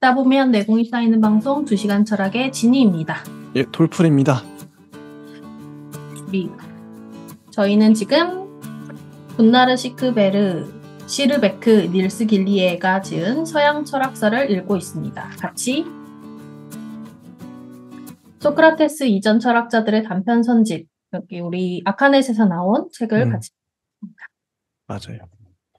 듣다 보면 내공이 쌓이는 방송 2시간 철학의 진희입니다. 예, 돌풀입니다. 저희는 지금 군나르 시르베크 닐스 길리에가 지은 서양 철학서를 읽고 있습니다. 같이 소크라테스 이전 철학자들의 단편 선집, 여기 우리 아카넷에서 나온 책을 같이 읽습니다. 맞아요.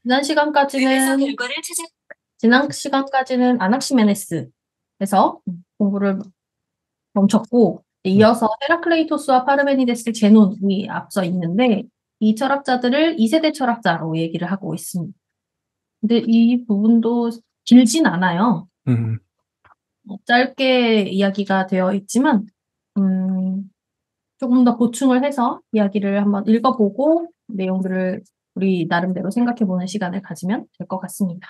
지난 시간까지는 아낙시메네스에서 공부를 멈췄고, 이어서 헤라클레이토스와 파르메니데스 제논이 앞서 있는데, 이 철학자들을 2세대 철학자로 얘기를 하고 있습니다. 근데 이 부분도 길진 않아요. 짧게 이야기가 되어 있지만 조금 더 보충을 해서 이야기를 한번 읽어보고 내용들을 우리 나름대로 생각해보는 시간을 가지면 될 것 같습니다.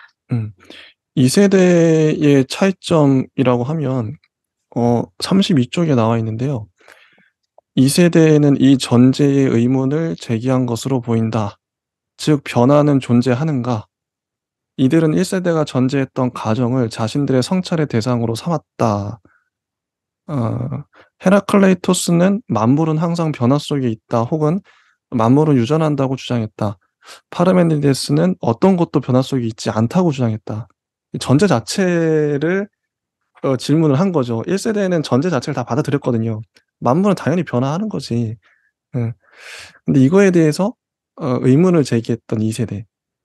2세대의 차이점이라고 하면 32쪽에 나와 있는데요. 2세대는 이 전제의 의문을 제기한 것으로 보인다. 즉 변화는 존재하는가? 이들은 1세대가 전제했던 가정을 자신들의 성찰의 대상으로 삼았다. 헤라클레이토스는 만물은 항상 변화 속에 있다 혹은 만물은 유전한다고 주장했다. 파르메니데스는 어떤 것도 변화 속에 있지 않다고 주장했다. 전제 자체를 질문을 한 거죠. 1세대는 전제 자체를 다 받아들였거든요. 만물은 당연히 변화하는 거지. 근데 이거에 대해서 의문을 제기했던 2세대.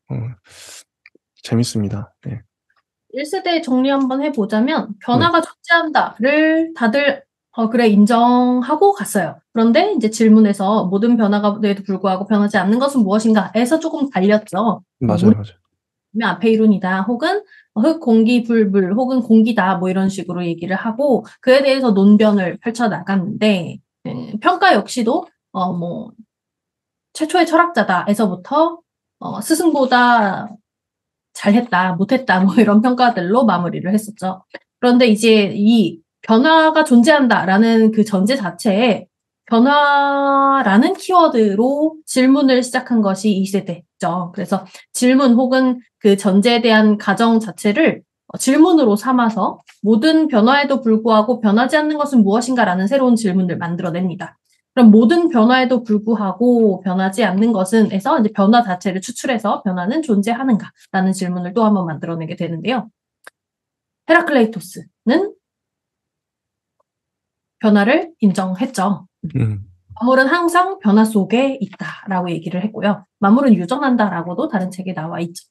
재밌습니다. 네. 1세대 정리 한번 해보자면 변화가 존재한다를 다들 그래 인정하고 갔어요. 그런데 이제 질문에서 모든 변화가에도 불구하고 변하지 않는 것은 무엇인가에서 조금 갈렸죠. 맞아요. 앞에 이론이다 혹은 흙, 공기, 불, 물 혹은 공기다 뭐 이런 식으로 얘기를 하고 그에 대해서 논변을 펼쳐나갔는데 평가 역시도 최초의 철학자다에서부터 스승보다 잘했다, 못했다 뭐 이런 평가들로 마무리를 했었죠. 그런데 이제 이 변화가 존재한다라는 그 전제 자체에 변화라는 키워드로 질문을 시작한 것이 2세대죠. 그래서 질문 혹은 그 전제에 대한 가정 자체를 질문으로 삼아서 모든 변화에도 불구하고 변하지 않는 것은 무엇인가라는 새로운 질문을 만들어냅니다. 그럼 모든 변화에도 불구하고 변하지 않는 것은 에서 이제 변화 자체를 추출해서 변화는 존재하는가라는 질문을 또 한번 만들어내게 되는데요. 헤라클레이토스는 변화를 인정했죠. 만물은 항상 변화 속에 있다라고 얘기를 했고요. 만물은 유전한다라고도 다른 책에 나와 있죠.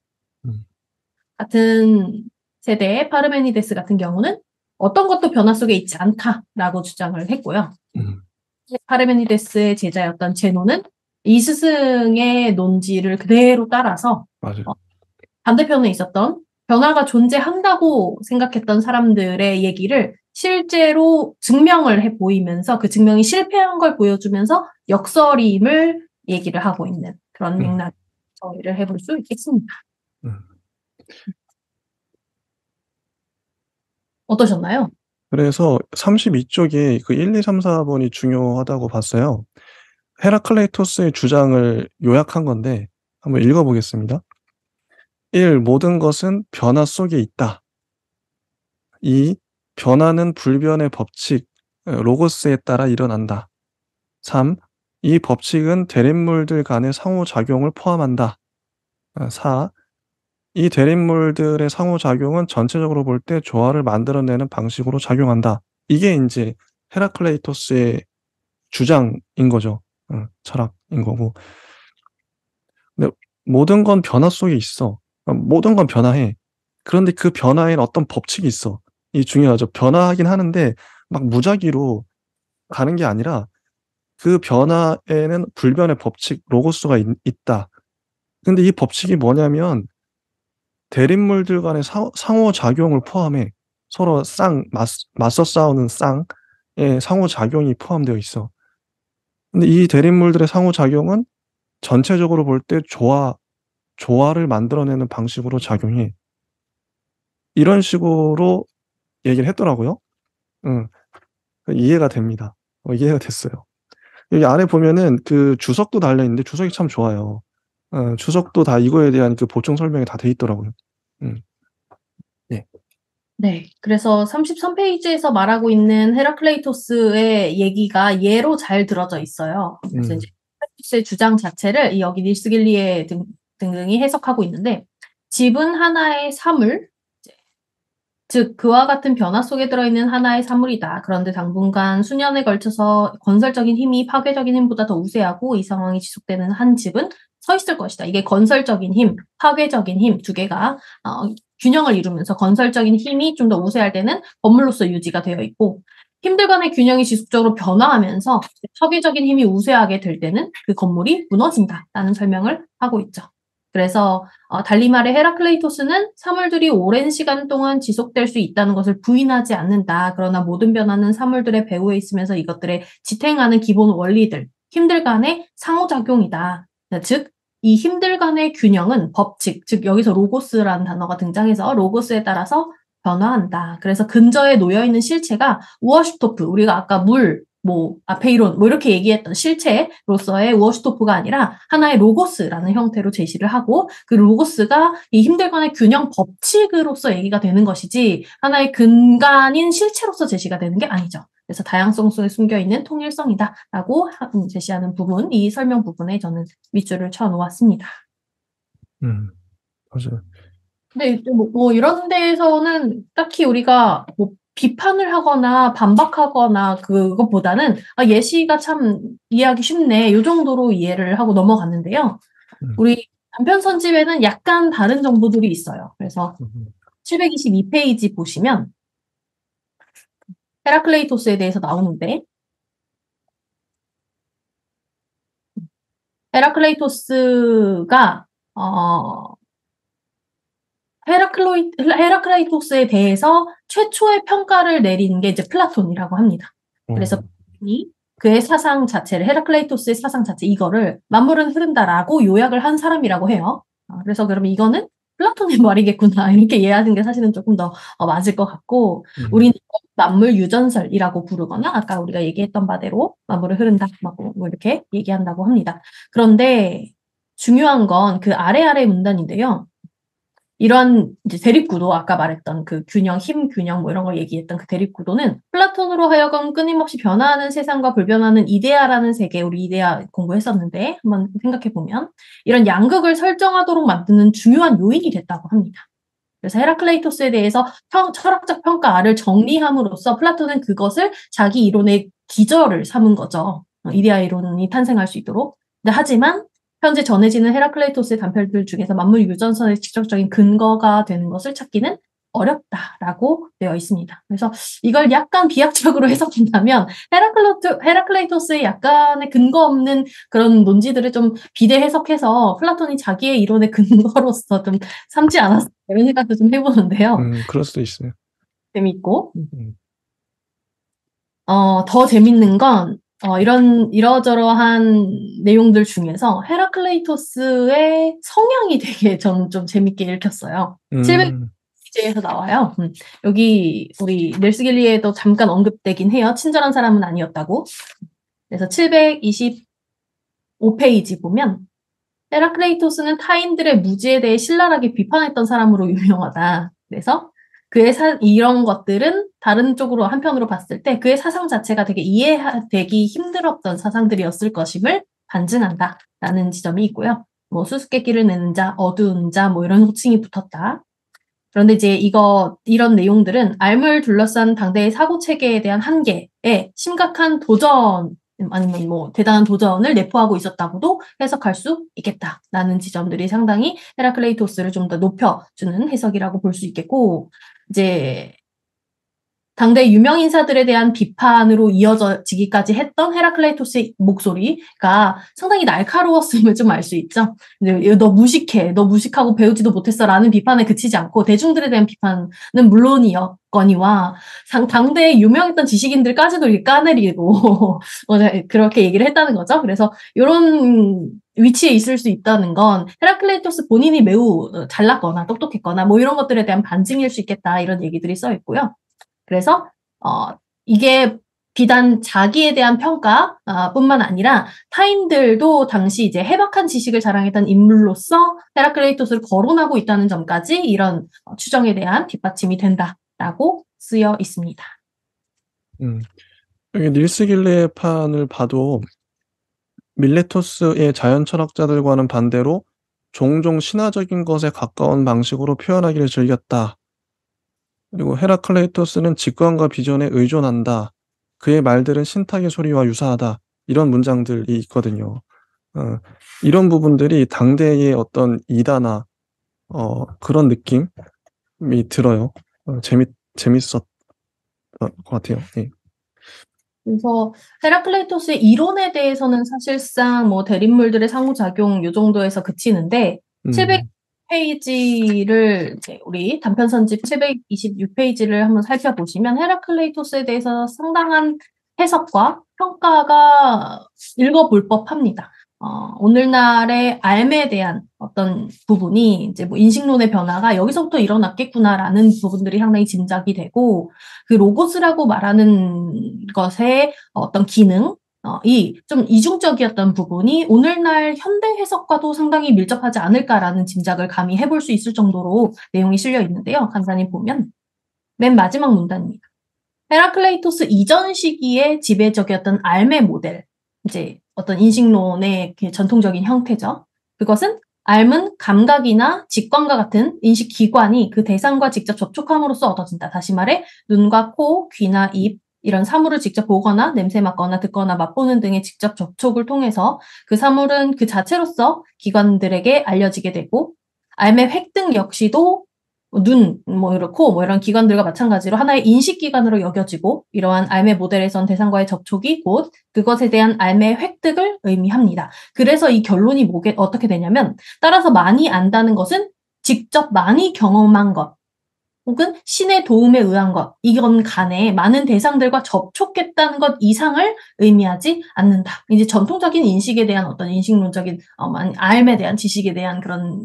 같은 세대의 파르메니데스 같은 경우는 어떤 것도 변화 속에 있지 않다라고 주장을 했고요. 파르메니데스의 제자였던 제논은 이 스승의 논지를 그대로 따라서 반대편에 있었던 변화가 존재한다고 생각했던 사람들의 얘기를 실제로 증명을 해 보이면서 그 증명이 실패한 걸 보여주면서 역설임을 얘기를 하고 있는 그런 맥락 정의를 해볼 수 있겠습니다. 어떠셨나요? 그래서 32쪽에 그 1, 2, 3, 4번이 중요하다고 봤어요. 헤라클레이토스의 주장을 요약한 건데 한번 읽어보겠습니다. 1. 모든 것은 변화 속에 있다. 2. 변화는 불변의 법칙, 로고스에 따라 일어난다. 3. 이 법칙은 대립물들 간의 상호작용을 포함한다. 4. 이 대립물들의 상호작용은 전체적으로 볼 때 조화를 만들어내는 방식으로 작용한다. 이게 이제 헤라클레이토스의 주장인 거죠. 철학인 거고. 근데 모든 건 변화 속에 있어. 모든 건 변화해. 그런데 그 변화에는 어떤 법칙이 있어. 이 중요하죠. 변화하긴 하는데 막 무작위로 가는 게 아니라 그 변화에는 불변의 법칙, 로고스가 있다. 근데 이 법칙이 뭐냐면 대립물들 간의 상호작용을 포함해. 서로 맞서 싸우는 쌍의 상호작용이 포함되어 있어. 근데 이 대립물들의 상호작용은 전체적으로 볼 때 조화를 만들어내는 방식으로 작용해. 이런 식으로 얘기를 했더라고요. 이해가 됩니다. 이해가 됐어요. 여기 안에 보면은 그 주석도 달려있는데 주석이 참 좋아요. 주석도 다 이거에 대한 그 보충 설명이 다 돼 있더라고요. 네. 네. 그래서 33페이지에서 말하고 있는 헤라클레이토스의 얘기가 예로 잘 들어져 있어요. 그래서 이제 헤라클레이토스의 주장 자체를 여기 닐스 길리에 등등이 해석하고 있는데, 집은 하나의 사물, 즉 그와 같은 변화 속에 들어있는 하나의 사물이다. 그런데 당분간 수년에 걸쳐서 건설적인 힘이 파괴적인 힘보다 더 우세하고 이 상황이 지속되는 한 집은 서 있을 것이다. 이게 건설적인 힘, 파괴적인 힘 두 개가 균형을 이루면서 건설적인 힘이 좀 더 우세할 때는 건물로서 유지가 되어 있고, 힘들 간의 균형이 지속적으로 변화하면서 파괴적인 힘이 우세하게 될 때는 그 건물이 무너진다라는 설명을 하고 있죠. 그래서 달리 말해 헤라클레이토스는 사물들이 오랜 시간 동안 지속될 수 있다는 것을 부인하지 않는다. 그러나 모든 변화는 사물들의 배후에 있으면서 이것들의 지탱하는 기본 원리들, 힘들 간의 상호작용이다. 즉, 이 힘들 간의 균형은 법칙, 즉 여기서 로고스라는 단어가 등장해서 로고스에 따라서 변화한다. 그래서 근저에 놓여있는 실체가 우어슈토프, 우리가 아까 물, 아페이론, 이렇게 얘기했던 실체로서의 우어슈토프가 아니라 하나의 로고스라는 형태로 제시를 하고, 그 로고스가 이 힘들간의 균형 법칙으로서 얘기가 되는 것이지, 하나의 근간인 실체로서 제시가 되는 게 아니죠. 그래서 다양성 속에 숨겨있는 통일성이다라고 제시하는 부분, 이 설명 부분에 저는 밑줄을 쳐 놓았습니다. 맞아요. 근데 이런 데에서는 딱히 우리가 비판을 하거나 반박하거나 그것보다는 예시가 참 이해하기 쉽네, 이 정도로 이해를 하고 넘어갔는데요. 우리 단편 선집에는 약간 다른 정보들이 있어요. 그래서 722페이지 보시면 헤라클레이토스에 대해서 나오는데, 헤라클레이토스가 헤라클레이토스에 대해서 최초의 평가를 내린 게 이제 플라톤이라고 합니다. 그래서 그의 사상 자체를, 헤라클레이토스의 사상 자체, 이거를 만물은 흐른다라고 요약을 한 사람이라고 해요. 그래서 그러면 이거는 플라톤의 말이겠구나, 이렇게 이해하는 게 사실은 조금 더 맞을 것 같고, 우리는 만물 유전설이라고 부르거나 아까 우리가 얘기했던 바대로 만물을 흐른다, 뭐 이렇게 얘기한다고 합니다. 그런데 중요한 건 그 아래 문단인데요. 이런 이제 대립구도, 아까 말했던 그 균형, 힘 균형 이런 걸 얘기했던 그 대립구도는 플라톤으로 하여금 끊임없이 변화하는 세상과 불변하는 이데아라는 세계, 우리 이데아 공부했었는데 한번 생각해보면 이런 양극을 설정하도록 만드는 중요한 요인이 됐다고 합니다. 그래서 헤라클레이토스에 대해서 철학적 평가를 정리함으로써 플라톤은 그것을 자기 이론의 기저를 삼은 거죠. 이데아 이론이 탄생할 수 있도록. 하지만 현재 전해지는 헤라클레이토스의 단편들 중에서 만물 유전선의 직접적인 근거가 되는 것을 찾기는 어렵다라고 되어 있습니다. 그래서 이걸 약간 비약적으로 해석한다면 헤라클레이토스의 약간의 근거 없는 그런 논지들을 좀 비대 해석해서 플라톤이 자기의 이론의 근거로서 좀 삼지 않았을까, 이런 생각도 좀 해보는데요. 그럴 수도 있어요. 재밌고, 더 재밌는 건 이러저러한 내용들 중에서 헤라클레이토스의 성향이 되게 좀 재밌게 읽혔어요. 700페이지에서 나와요. 여기 우리 닐스 길리에도 잠깐 언급되긴 해요. 친절한 사람은 아니었다고. 그래서 725페이지 보면 헤라클레이토스는 타인들의 무지에 대해 신랄하게 비판했던 사람으로 유명하다. 그래서 그의 이런 것들은 다른 쪽으로, 한편으로 봤을 때 그의 사상 자체가 되게 이해되기 힘들었던 사상들이었을 것임을 반증한다라는 지점이 있고요. 수수께끼를 내는 자, 어두운 자, 이런 호칭이 붙었다. 그런데 이제 이런 내용들은 알물 둘러싼 당대의 사고 체계에 대한 한계에 심각한 도전, 아니면 대단한 도전을 내포하고 있었다고도 해석할 수 있겠다라는 지점들이 상당히 헤라클레이토스를 좀 더 높여주는 해석이라고 볼 수 있겠고, 이제 당대 유명 인사들에 대한 비판으로 이어지기까지 했던 헤라클레이토스의 목소리가 상당히 날카로웠음을 좀 알 수 있죠. 너 무식해, 너 무식하고 배우지도 못했어 라는 비판에 그치지 않고 대중들에 대한 비판은 물론이었거니와 당대에 유명했던 지식인들까지도 이렇게 까내리고 그렇게 얘기를 했다는 거죠. 그래서 이런 위치에 있을 수 있다는 건 헤라클레이토스 본인이 매우 잘났거나 똑똑했거나 이런 것들에 대한 반증일 수 있겠다, 이런 얘기들이 써 있고요. 그래서 이게 비단 자기에 대한 평가 뿐만 아니라 타인들도 당시 이제 해박한 지식을 자랑했던 인물로서 헤라클레이토스를 거론하고 있다는 점까지 이런 추정에 대한 뒷받침이 된다라는 라고 쓰여 있습니다. 여기 닐스 길레의 판을 봐도 밀레토스의 자연 철학자들과는 반대로 종종 신화적인 것에 가까운 방식으로 표현하기를 즐겼다. 그리고 헤라클레이토스는 직관과 비전에 의존한다. 그의 말들은 신탁의 소리와 유사하다. 이런 문장들이 있거든요. 이런 부분들이 당대의 어떤 이다나 그런 느낌이 들어요. 재밌었던 것 같아요. 예. 그래서 헤라클레이토스의 이론에 대해서는 사실상 뭐 대립물들의 상호작용 요 정도에서 그치는데 700페이지를 이제 우리 단편 선집 726페이지를 한번 살펴보시면 헤라클레이토스에 대해서 상당한 해석과 평가가 읽어볼 법합니다. 오늘날의 앰에 대한 어떤 부분이 이제 뭐 인식론의 변화가 여기서부터 일어났겠구나라는 부분들이 상당히 짐작이 되고, 그 로고스라고 말하는 것의 어떤 기능, 이 좀 이중적이었던 부분이 오늘날 현대 해석과도 상당히 밀접하지 않을까라는 짐작을 감히 해볼 수 있을 정도로 내용이 실려 있는데요. 간단히 보면 맨 마지막 문단입니다. 헤라클레이토스 이전 시기에 지배적이었던 앰의 모델, 이제 어떤 인식론의 전통적인 형태죠. 그것은 앰은 감각이나 직관과 같은 인식 기관이 그 대상과 직접 접촉함으로써 얻어진다. 다시 말해 눈과 코, 귀나 입 이런 사물을 직접 보거나 냄새 맡거나 듣거나 맛보는 등의 직접 접촉을 통해서 그 사물은 그 자체로서 기관들에게 알려지게 되고, 앰의 획득 역시도 눈, 코, 이런 기관들과 마찬가지로 하나의 인식기관으로 여겨지고, 이러한 앰의 모델에선 대상과의 접촉이 곧 그것에 대한 앰의 획득을 의미합니다. 그래서 이 결론이 어떻게 되냐면, 따라서 많이 안다는 것은 직접 많이 경험한 것, 혹은 신의 도움에 의한 것, 이건 간에 많은 대상들과 접촉했다는 것 이상을 의미하지 않는다. 이제 전통적인 인식에 대한 어떤 인식론적인, 앰에 대한 지식에 대한 그런,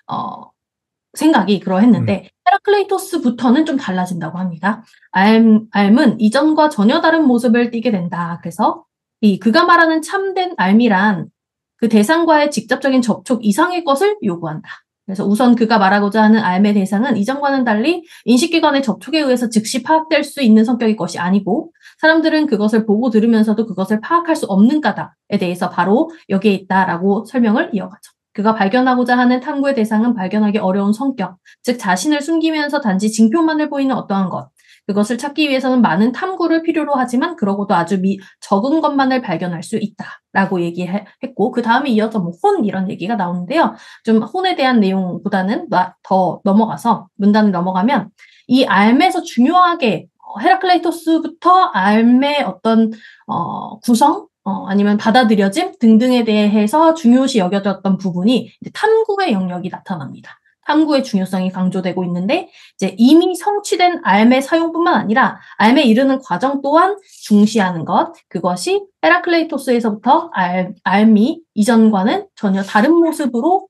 생각이 그러했는데, 헤라클레이토스부터는 좀 달라진다고 합니다. 앰은 이전과 전혀 다른 모습을 띠게 된다. 그래서 그가 말하는 참된 앰이란 그 대상과의 직접적인 접촉 이상의 것을 요구한다. 그래서 우선 그가 말하고자 하는 앰의 대상은 이전과는 달리 인식기관의 접촉에 의해서 즉시 파악될 수 있는 성격의 것이 아니고, 사람들은 그것을 보고 들으면서도 그것을 파악할 수 없는 까닭에 대해서 바로 여기에 있다라고 설명을 이어가죠. 그가 발견하고자 하는 탐구의 대상은 발견하기 어려운 성격, 즉 자신을 숨기면서 단지 징표만을 보이는 어떠한 것, 그것을 찾기 위해서는 많은 탐구를 필요로 하지만 그러고도 아주 적은 것만을 발견할 수 있다라고 얘기했고, 그 다음에 이어서 혼 이런 얘기가 나오는데요. 좀 혼에 대한 내용보다는 더 넘어가서 문단을 넘어가면 이 앰에서 중요하게 헤라클레이토스부터 앰의 어떤 구성, 아니면 받아들여짐 등등에 대해서 중요시 여겨졌던 부분이 이제 탐구의 영역이 나타납니다. 탐구의 중요성이 강조되고 있는데, 이제 이미 성취된 앰의 사용뿐만 아니라 앰에 이르는 과정 또한 중시하는 것, 그것이 헤라클레이토스에서부터 앰이 이전과는 전혀 다른 모습으로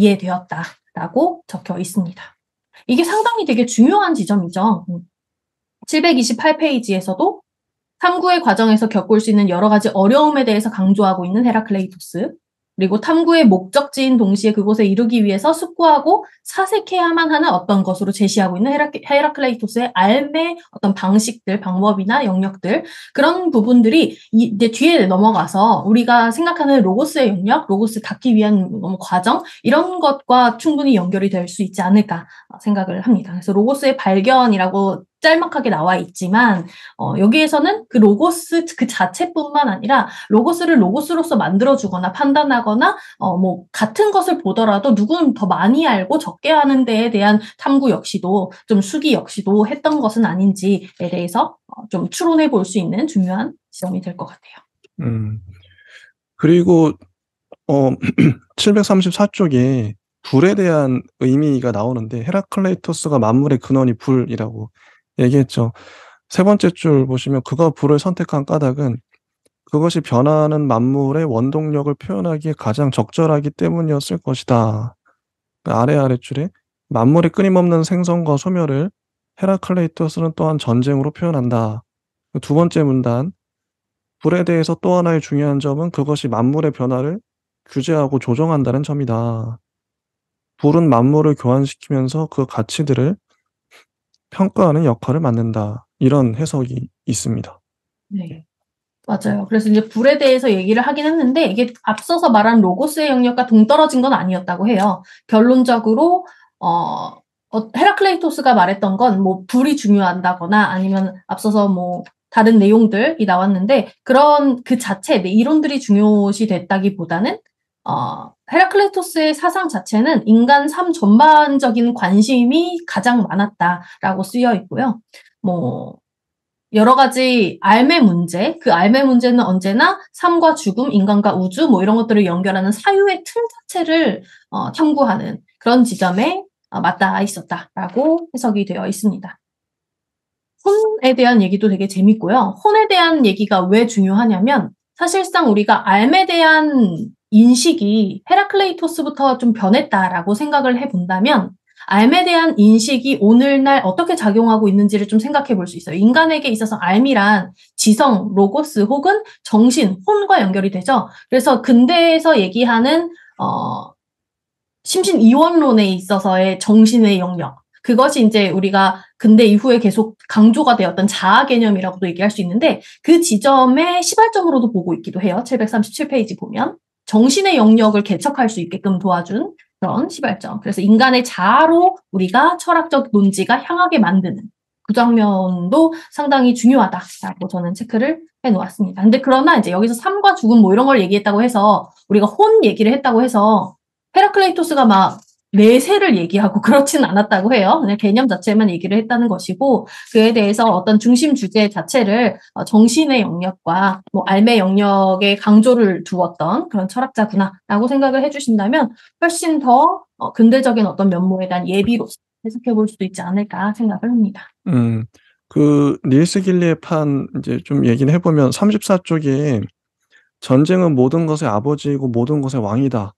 이해되었다라고 적혀 있습니다. 이게 상당히 되게 중요한 지점이죠. 728페이지에서도 탐구의 과정에서 겪을 수 있는 여러 가지 어려움에 대해서 강조하고 있는 헤라클레이토스, 그리고 탐구의 목적지인 동시에 그곳에 이르기 위해서 숙고하고 사색해야만 하는 어떤 것으로 제시하고 있는 헤라클레이토스의 앰의 어떤 방식들, 방법이나 영역들, 그런 부분들이 이제 뒤에 넘어가서 우리가 생각하는 로고스의 영역, 로고스 닿기 위한 과정, 이런 것과 충분히 연결이 될 수 있지 않을까 생각을 합니다. 그래서 로고스의 발견이라고 짤막하게 나와 있지만, 여기에서는 그 로고스 그 자체뿐만 아니라 로고스를 로고스로서 만들어주거나 판단하거나 같은 것을 보더라도 누구는 더 많이 알고 적게 하는 데에 대한 탐구 역시도, 좀 수기 역시도 했던 것은 아닌지에 대해서 좀 추론해 볼 수 있는 중요한 지점이 될 것 같아요. 그리고 734쪽에 불에 대한 의미가 나오는데, 헤라클레이토스가 만물의 근원이 불이라고 얘기했죠. 세 번째 줄 보시면 그가 불을 선택한 까닭은 그것이 변화하는 만물의 원동력을 표현하기에 가장 적절하기 때문이었을 것이다. 아래줄에 만물의 끊임없는 생성과 소멸을 헤라클레이토스는 또한 전쟁으로 표현한다. 두 번째 문단, 불에 대해서 또 하나의 중요한 점은 그것이 만물의 변화를 규제하고 조정한다는 점이다. 불은 만물을 교환시키면서 그 가치들을 평가하는 역할을 맡는다. 이런 해석이 있습니다. 네. 맞아요. 그래서 이제 불에 대해서 얘기를 하긴 했는데 이게 앞서서 말한 로고스의 영역과 동떨어진 건 아니었다고 해요. 결론적으로 헤라클레이토스가 말했던 건 뭐 불이 중요하다거나 아니면 앞서서 뭐 다른 내용들이 나왔는데 그런 그 자체 내 이론들이 중요시 됐다기보다는 헤라클레이토스의 사상 자체는 인간 삶 전반적인 관심이 가장 많았다라고 쓰여 있고요. 뭐 여러 가지 알매 문제, 그 알매 문제는 언제나 삶과 죽음, 인간과 우주 뭐 이런 것들을 연결하는 사유의 틀 자체를 탐구하는 그런 지점에 맞닿아 있었다라고 해석이 되어 있습니다. 혼에 대한 얘기도 되게 재밌고요. 혼에 대한 얘기가 왜 중요하냐면 사실상 우리가 알에 대한 인식이 헤라클레이토스부터 좀 변했다라고 생각을 해본다면 알에 대한 인식이 오늘날 어떻게 작용하고 있는지를 좀 생각해 볼 수 있어요. 인간에게 있어서 알미란 지성, 로고스 혹은 정신, 혼과 연결이 되죠. 그래서 근대에서 얘기하는 심신 이원론에 있어서의 정신의 영역, 그것이 이제 우리가 근대 이후에 계속 강조가 되었던 자아 개념이라고도 얘기할 수 있는데 그 지점의 시발점으로도 보고 있기도 해요. 737페이지 보면 정신의 영역을 개척할 수 있게끔 도와준 그런 시발점. 그래서 인간의 자아로 우리가 철학적 논지가 향하게 만드는 그 장면도 상당히 중요하다라고 저는 체크를 해놓았습니다. 근데 그러나 이제 여기서 삶과 죽음 뭐 이런 걸 얘기했다고 해서 우리가 혼 얘기를 했다고 해서 헤라클레이토스가 막 내세를 얘기하고 그렇진 않았다고 해요. 그냥 개념 자체만 얘기를 했다는 것이고 그에 대해서 어떤 중심 주제 자체를 정신의 영역과 뭐 알매 영역에 강조를 두었던 그런 철학자구나라고 생각을 해주신다면 훨씬 더 근대적인 어떤 면모에 대한 예비로서 해석해 볼 수도 있지 않을까 생각을 합니다. 그 닐스 길리의 판 이제 좀 얘기를 해보면 34쪽에 전쟁은 모든 것의 아버지이고 모든 것의 왕이다.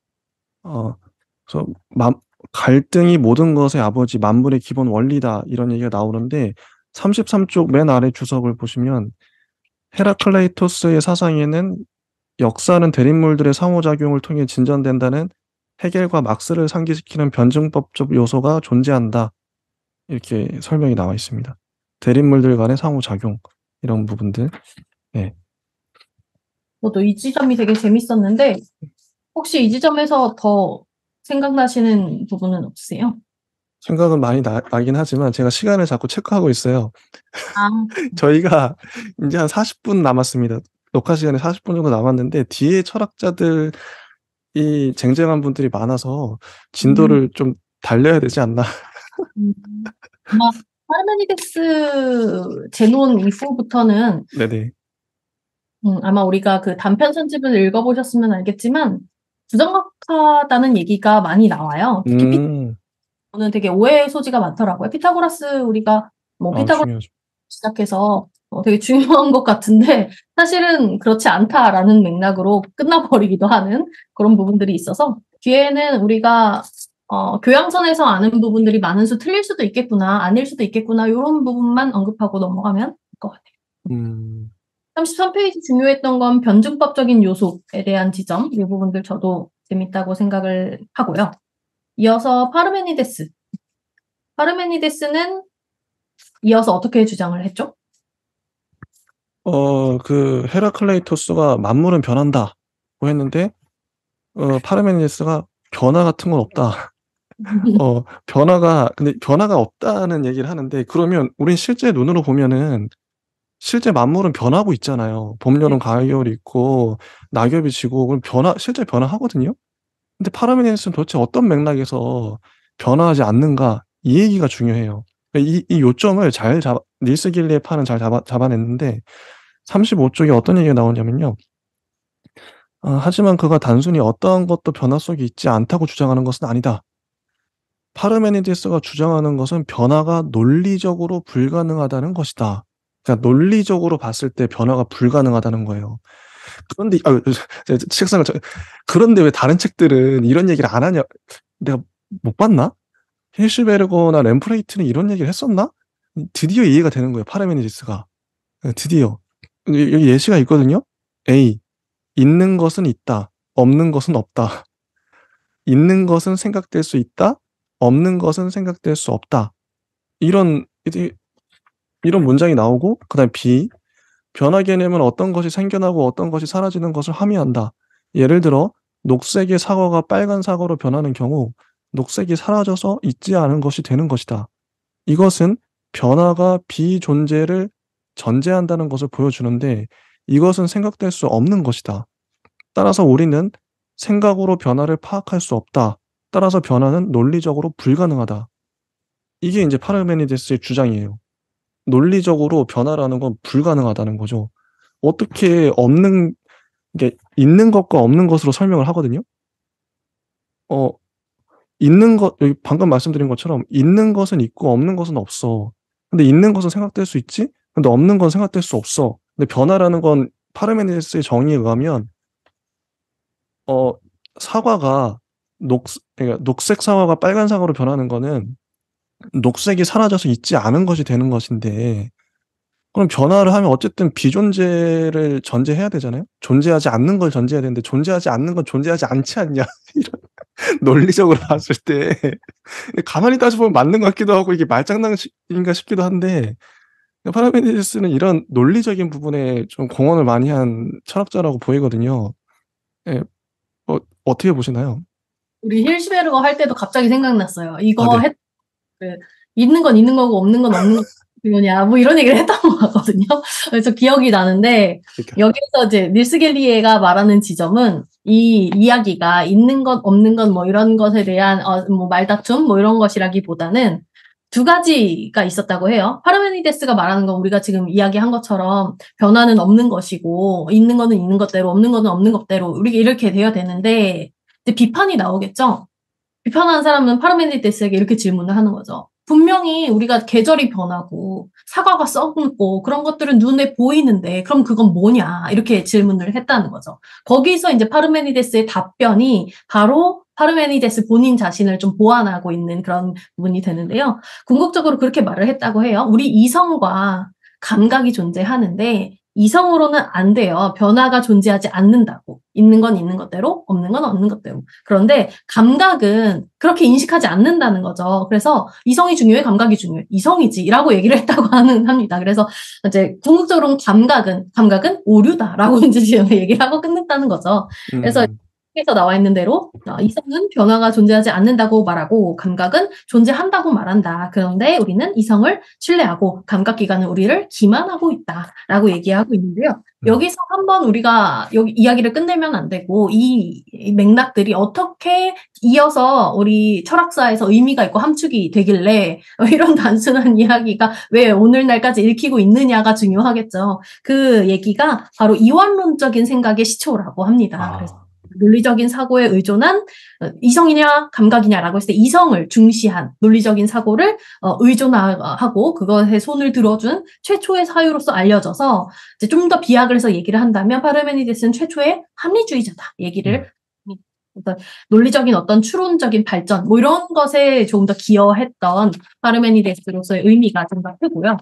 그래서 갈등이 모든 것의 아버지, 만물의 기본 원리다. 이런 얘기가 나오는데 33쪽 맨 아래 주석을 보시면 헤라클레이토스의 사상에는 역사는 대립물들의 상호작용을 통해 진전된다는 헤겔과 막스를 상기시키는 변증법적 요소가 존재한다. 이렇게 설명이 나와 있습니다. 대립물들 간의 상호작용 이런 부분들. 네. 저도 이 지점이 되게 재밌었는데 혹시 이 지점에서 더 생각나시는 부분은 없으세요? 생각은 많이 나긴 하지만 제가 시간을 자꾸 체크하고 있어요. 아, 저희가 이제 한 40분 남았습니다. 녹화 시간에 40분 정도 남았는데 뒤에 철학자들이 쟁쟁한 분들이 많아서 진도를 좀 달려야 되지 않나. 아마 파르메니데스 제논 이후부터는 네네. 아마 우리가 그 단편 선집을 읽어보셨으면 알겠지만 부정확하다는 얘기가 많이 나와요. 특히 피타고라스는 되게 오해의 소지가 많더라고요. 피타고라스 우리가 뭐 피타고라스 중요하죠. 시작해서 되게 중요한 것 같은데 사실은 그렇지 않다라는 맥락으로 끝나버리기도 하는 그런 부분들이 있어서 뒤에는 우리가 교양선에서 아는 부분들이 많은 수 틀릴 수도 있겠구나, 아닐 수도 있겠구나 이런 부분만 언급하고 넘어가면 될 것 같아요. 33페이지 중요했던 건 변증법적인 요소에 대한 지점, 이 부분들 저도 재밌다고 생각을 하고요. 이어서 파르메니데스. 파르메니데스는 이어서 어떻게 주장을 했죠? 그 헤라클레이토스가 만물은 변한다고 했는데 파르메니데스가 변화 같은 건 없다. 근데 변화가 없다는 얘기를 하는데 그러면 우린 실제 눈으로 보면은 실제 만물은 변하고 있잖아요. 봄, 여름, 가을, 겨울이 있고 낙엽이 지고 그럼 실제 변화하거든요. 근데 파르메니데스는 도대체 어떤 맥락에서 변화하지 않는가 이 얘기가 중요해요. 이 요점을 닐스 길리의 판은 잘 잡아냈는데 35쪽에 어떤 얘기가 나오냐면요. 하지만 그가 단순히 어떠한 것도 변화 속에 있지 않다고 주장하는 것은 아니다. 파르메니데스가 주장하는 것은 변화가 논리적으로 불가능하다는 것이다. 그러니까 논리적으로 봤을 때 변화가 불가능하다는 거예요. 그런데 책상을 그런데 왜 다른 책들은 이런 얘기를 안 하냐? 내가 못 봤나? 힐슈베르거나 램프레이트는 이런 얘기를 했었나? 드디어 이해가 되는 거예요. 파르메니데스가 드디어 여기 예시가 있거든요. A 있는 것은 있다. 없는 것은 없다. 있는 것은 생각될 수 있다. 없는 것은 생각될 수 없다. 이런 이런 문장이 나오고 그다음에 B. 변화 개념은 어떤 것이 생겨나고 어떤 것이 사라지는 것을 함의한다. 예를 들어 녹색의 사과가 빨간 사과로 변하는 경우 녹색이 사라져서 있지 않은 것이 되는 것이다. 이것은 변화가 비존재를 전제한다는 것을 보여주는데 이것은 생각될 수 없는 것이다. 따라서 우리는 생각으로 변화를 파악할 수 없다. 따라서 변화는 논리적으로 불가능하다. 이게 이제 파르메니데스의 주장이에요. 논리적으로 변화라는 건 불가능하다는 거죠. 어떻게 이게 있는 것과 없는 것으로 설명을 하거든요. 어, 여기 방금 말씀드린 것처럼 있는 것은 있고 없는 것은 없어. 근데 있는 것은 생각될 수 있지? 근데 없는 건 생각될 수 없어. 근데 변화라는 건 파르메니데스의 정의에 의하면 어, 사과가 그러니까 녹색 사과가 빨간 사과로 변하는 거는 녹색이 사라져서 있지 않은 것이 되는 것인데 그럼 변화를 하면 어쨌든 비존재를 전제해야 되잖아요. 존재하지 않는 걸 전제해야 되는데 존재하지 않는 건 존재하지 않지 않냐. 이런 논리적으로 봤을 때 가만히 따져보면 맞는 것 같기도 하고 이게 말장난인가 싶기도 한데 파라메니데스는 이런 논리적인 부분에 좀 공헌을 많이 한 철학자라고 보이거든요. 예, 어떻게 보시나요? 우리 힐시베르거 할 때도 갑자기 생각났어요. 아, 이거 네. 그 있는 건 있는 거고 없는 건 없는 거냐 뭐 이런 얘기를 했던 것 같거든요. 그래서 기억이 나는데 그러니까. 여기서 이제 닐스 겔리에가 말하는 지점은 이 이야기가 있는 것 없는 것 뭐 이런 것에 대한 뭐 말다툼 뭐 이런 것이라기보다는 두 가지가 있었다고 해요. 파르메니데스가 말하는 건 우리가 지금 이야기한 것처럼 변화는 없는 것이고 있는 거는 있는 것대로 없는 거는 없는 것대로 우리가 이렇게 되어야 되는데 이제 비판이 나오겠죠. 비판하는 사람은 파르메니데스에게 이렇게 질문을 하는 거죠. 분명히 우리가 계절이 변하고 사과가 썩고 그런 것들은 눈에 보이는데 그럼 그건 뭐냐 이렇게 질문을 했다는 거죠. 거기서 이제 파르메니데스의 답변이 바로 파르메니데스 본인 자신을 좀 보완하고 있는 그런 부분이 되는데요. 궁극적으로 그렇게 말을 했다고 해요. 우리 이성과 감각이 존재하는데 이성으로는 안 돼요. 변화가 존재하지 않는다고. 있는 건 있는 것대로, 없는 건 없는 것대로. 그런데 감각은 그렇게 인식하지 않는다는 거죠. 그래서 이성이 중요해, 감각이 중요해. 이성이지라고 얘기를 했다고 합니다. 그래서 이제 궁극적으로는 감각은 오류다라고 이제 지금 얘기를 하고 끝냈다는 거죠. 그래서 에서 나와 있는 대로 이성은 변화가 존재하지 않는다고 말하고 감각은 존재한다고 말한다. 그런데 우리는 이성을 신뢰하고 감각기관은 우리를 기만하고 있다라고 얘기하고 있는데요. 여기서 한번 우리가 여기 이야기를 끝내면 안 되고 이 맥락들이 어떻게 이어서 우리 철학사에서 의미가 있고 함축이 되길래 이런 단순한 이야기가 왜 오늘날까지 읽히고 있느냐가 중요하겠죠. 그 얘기가 바로 이원론적인 생각의 시초라고 합니다. 그래서 논리적인 사고에 의존한 이성이냐 감각이냐라고 했을 때 이성을 중시한 논리적인 사고를 의존하고 그것에 손을 들어준 최초의 사유로서 알려져서 이제 좀 더 비약을 해서 얘기를 한다면 파르메니데스는 최초의 합리주의자다 얘기를 어떤 논리적인 어떤 추론적인 발전 뭐 이런 것에 조금 더 기여했던 파르메니데스로서의 의미가 좀 더 크고요.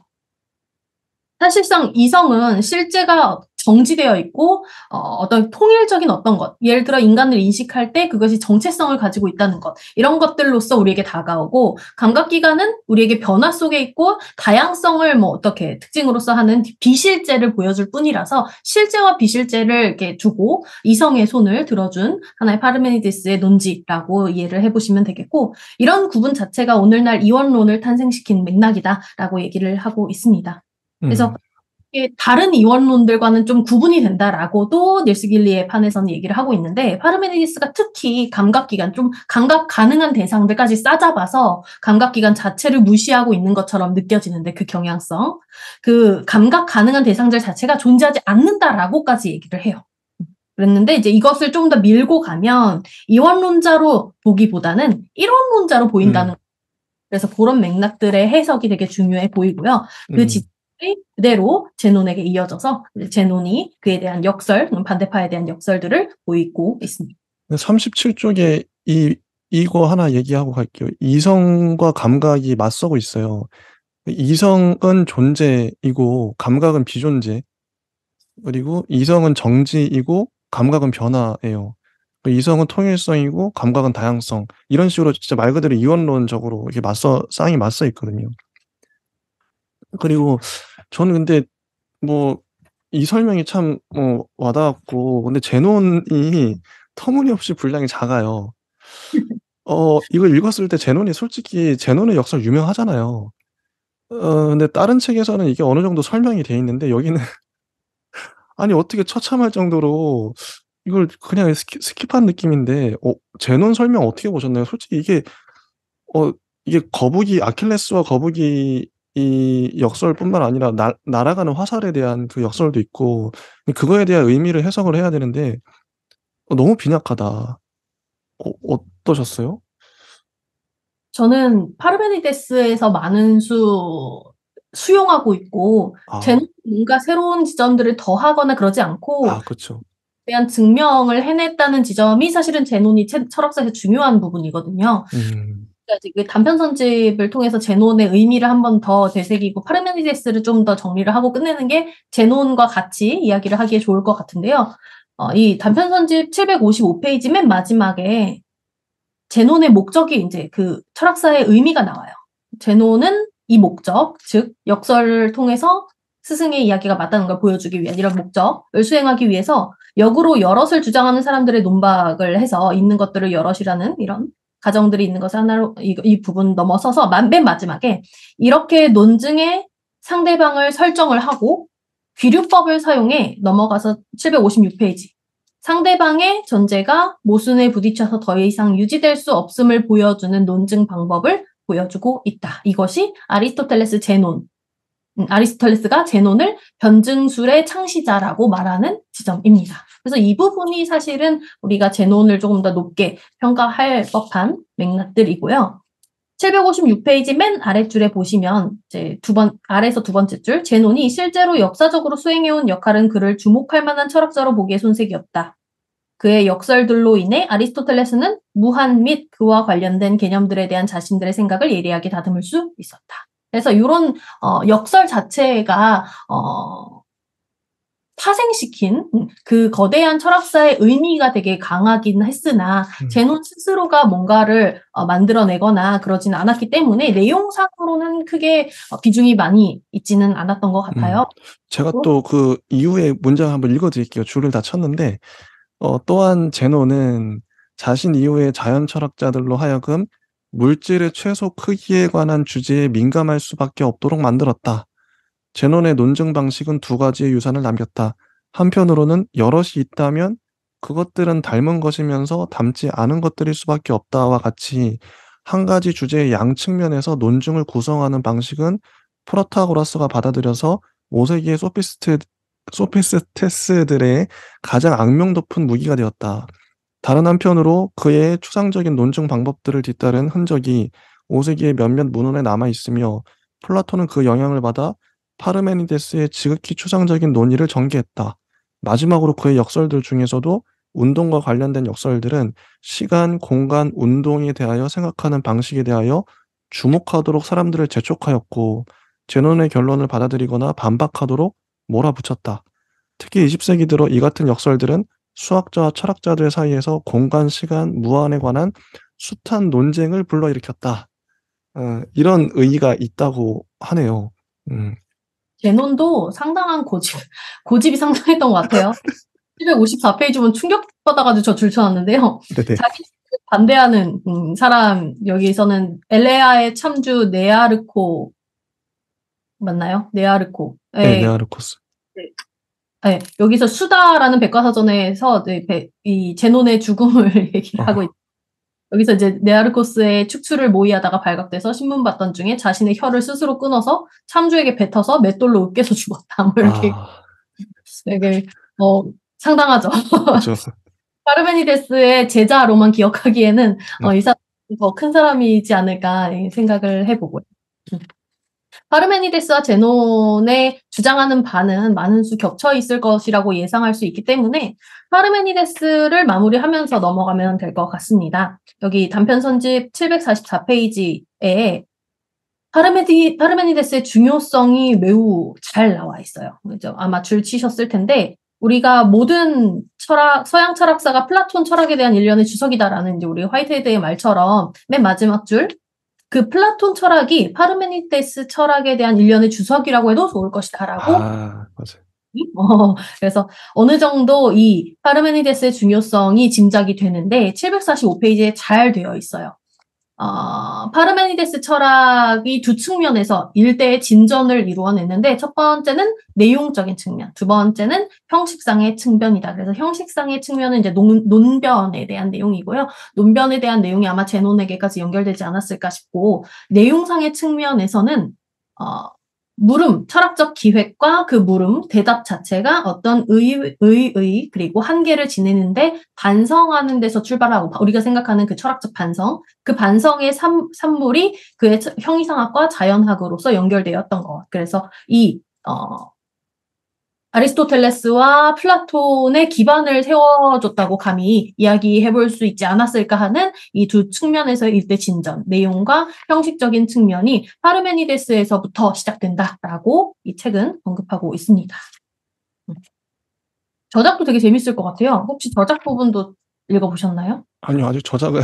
사실상 이성은 실제가 정지되어 있고 어떤 통일적인 어떤 것, 예를 들어 인간을 인식할 때 그것이 정체성을 가지고 있다는 것, 이런 것들로서 우리에게 다가오고 감각기관은 우리에게 변화 속에 있고 다양성을 뭐 어떻게 특징으로서 하는 비실제를 보여줄 뿐이라서 실제와 비실제를 이렇게 두고 이성의 손을 들어준 하나의 파르메니데스의 논지라고 이해를 해보시면 되겠고 이런 구분 자체가 오늘날 이원론을 탄생시킨 맥락이다라고 얘기를 하고 있습니다. 그래서 다른 이원론들과는 좀 구분이 된다라고도 닐스 길리의 판에서는 얘기를 하고 있는데 파르메니데스가 특히 감각기관, 좀 감각 가능한 대상들까지 싸잡아서 감각기관 자체를 무시하고 있는 것처럼 느껴지는데 그 경향성, 그 감각 가능한 대상들 자체가 존재하지 않는다라고까지 얘기를 해요. 그랬는데 이제 이것을 좀 더 밀고 가면 이원론자로 보기보다는 이론론자로 보인다는 그래서 그런 맥락들의 해석이 되게 중요해 보이고요. 그 그대로 제논에게 이어져서 제논이 그에 대한 역설, 반대파에 대한 역설들을 보이고 있습니다. 37쪽에 이거 하나 얘기하고 갈게요. 이성과 감각이 맞서고 있어요. 이성은 존재이고 감각은 비존재. 그리고 이성은 정지이고 감각은 변화예요. 이성은 통일성이고 감각은 다양성. 이런 식으로 진짜 말 그대로 이원론적으로 이렇게 쌍이 맞서 있거든요. 그리고 저는 근데 뭐 이 설명이 참 와닿았고, 근데 제논이 터무니없이 분량이 작아요. 이걸 읽었을 때 솔직히 제논의 역설 유명하잖아요. 근데 다른 책에서는 이게 어느 정도 설명이 돼 있는데 여기는 아니 어떻게 처참할 정도로 이걸 그냥 스킵한 느낌인데, 제논 설명 어떻게 보셨나요? 솔직히 어 이게 거북이, 아킬레스와 거북이 이 역설뿐만 아니라 날아가는 화살에 대한 그 역설도 있고, 그거에 대한 의미를 해석을 해야 되는데 너무 빈약하다. 어떠셨어요? 저는 파르메니데스에서 많은 수용하고 있고, 아. 제는 뭔가 새로운 지점들을 더하거나 그러지 않고, 그쵸. 대한 증명을 해냈다는 지점이 사실은 제논이 철학사에서 중요한 부분이거든요. 음. 그러니까 이제 그 단편 선집을 통해서 제논의 의미를 한 번 더 되새기고 파르메니데스를 좀 더 정리를 하고 끝내는 게 제논과 같이 이야기를 하기에 좋을 것 같은데요. 이 단편 선집 755페이지 맨 마지막에 제논의 목적이 이제 그 철학사의 의미가 나와요. 제논은 이 목적, 즉 역설을 통해서 스승의 이야기가 맞다는 걸 보여주기 위한 이런 목적을 수행하기 위해서 역으로 여럿을 주장하는 사람들의 논박을 해서 있는 것들을 여럿이라는 이런 가정들이 있는 것을 하나로 이 부분 넘어서서 맨 마지막에 이렇게 논증의 상대방을 설정을 하고 귀류법을 사용해 넘어가서 756페이지. 상대방의 전제가 모순에 부딪혀서 더 이상 유지될 수 없음을 보여주는 논증 방법을 보여주고 있다. 이것이 아리스토텔레스 제논. 아리스토텔레스가 제논을 변증술의 창시자라고 말하는 지점입니다. 그래서 이 부분이 사실은 우리가 제논을 조금 더 높게 평가할 법한 맥락들이고요. 756페이지 맨 아랫줄에 보시면 이제 아래에서 두 번째 줄, 제논이 실제로 역사적으로 수행해온 역할은 그를 주목할 만한 철학자로 보기에 손색이 없다. 그의 역설들로 인해 아리스토텔레스는 무한 및 그와 관련된 개념들에 대한 자신들의 생각을 예리하게 다듬을 수 있었다. 그래서 이런 역설 자체가 파생시킨 그 거대한 철학사의 의미가 되게 강하긴 했으나 제논 스스로가 뭔가를 만들어내거나 그러지는 않았기 때문에 내용상으로는 크게 비중이 많이 있지는 않았던 것 같아요. 제가 또 그 이후에 문장 한번 읽어 드릴게요. 줄을 다 쳤는데, 또한 제논은 자신 이후의 자연 철학자들로 하여금 물질의 최소 크기에 관한 주제에 민감할 수밖에 없도록 만들었다. 제논의 논증 방식은 두 가지의 유산을 남겼다. 한편으로는 여럿이 있다면 그것들은 닮은 것이면서 닮지 않은 것들일 수밖에 없다와 같이 한 가지 주제의 양측면에서 논증을 구성하는 방식은 프로타고라스가 받아들여서 5세기의 소피스테스들의 가장 악명 높은 무기가 되었다. 다른 한편으로 그의 추상적인 논증 방법들을 뒤따른 흔적이 5세기의 몇몇 문헌에 남아 있으며, 플라톤은 그 영향을 받아 파르메니데스의 지극히 추상적인 논의를 전개했다. 마지막으로 그의 역설들 중에서도 운동과 관련된 역설들은 시간, 공간, 운동에 대하여 생각하는 방식에 대하여 주목하도록 사람들을 재촉하였고, 제논의 결론을 받아들이거나 반박하도록 몰아붙였다. 특히 20세기 들어 이 같은 역설들은 수학자와 철학자들 사이에서 공간, 시간, 무한에 관한 숱한 논쟁을 불러일으켰다. 이런 의의가 있다고 하네요. 음. 제논도 상당한 고집이 상당했던 것 같아요. 754페이지 보면 충격받아가지고 저 줄쳐놨는데요. 네네. 자기 반대하는 사람, 여기서는 엘레아의 참주 네아르코 맞나요? 네아르코. 네, 네, 네아르코스. 네, 여기서 수다라는 백과사전에서 이 제논의 죽음을 얘기를 하고 있어요. 여기서 이제 네아르코스의 축추를 모의하다가 발각돼서 신문봤던 중에 자신의 혀를 스스로 끊어서 참주에게 뱉어서 맷돌로 으깨서 죽었다. 뭐 이렇게 되게 상당하죠. 그쵸. 파르메니데스의 제자로만 기억하기에는 이 사람이 더 큰 사람이지 않을까 생각을 해보고요. 파르메니데스와 제논의 주장하는 바는 많은 수 겹쳐 있을 것이라고 예상할 수 있기 때문에 파르메니데스를 마무리하면서 넘어가면 될 것 같습니다. 여기 단편 선집 744페이지에 파르메니데스의 중요성이 매우 잘 나와 있어요. 그죠? 아마 줄 치셨을 텐데 우리가 모든 서양 철학사가 플라톤 철학에 대한 일련의 주석이다라는 이제 우리 화이트헤드의 말처럼 맨 마지막 줄 그 플라톤 철학이 파르메니데스 철학에 대한 일련의 주석이라고 해도 좋을 것이다라고. 맞아요. 그래서 어느 정도 이 파르메니데스의 중요성이 짐작이 되는데 745페이지에 잘 되어 있어요. 파르메니데스 철학이 두 측면에서 일대의 진전을 이루어냈는데 첫 번째는 내용적인 측면, 두 번째는 형식상의 측면이다. 그래서 형식상의 측면은 이제 논변에 대한 내용이고요. 논변에 대한 내용이 아마 제논에게까지 연결되지 않았을까 싶고, 내용상의 측면에서는 물음, 철학적 기획과 그 물음, 대답 자체가 어떤 그리고 한계를 지내는데 반성하는 데서 출발하고, 우리가 생각하는 그 철학적 반성, 그 반성의 산물이 그의 형이상학과 자연학으로서 연결되었던 것. 그래서 아리스토텔레스와 플라톤의 기반을 세워줬다고 감히 이야기해볼 수 있지 않았을까 하는 이 두 측면에서의 일대 진전, 내용과 형식적인 측면이 파르메니데스에서부터 시작된다라고 이 책은 언급하고 있습니다. 저작도 되게 재밌을 것 같아요. 혹시 저작 부분도 읽어보셨나요? 아니요, 아직 저작은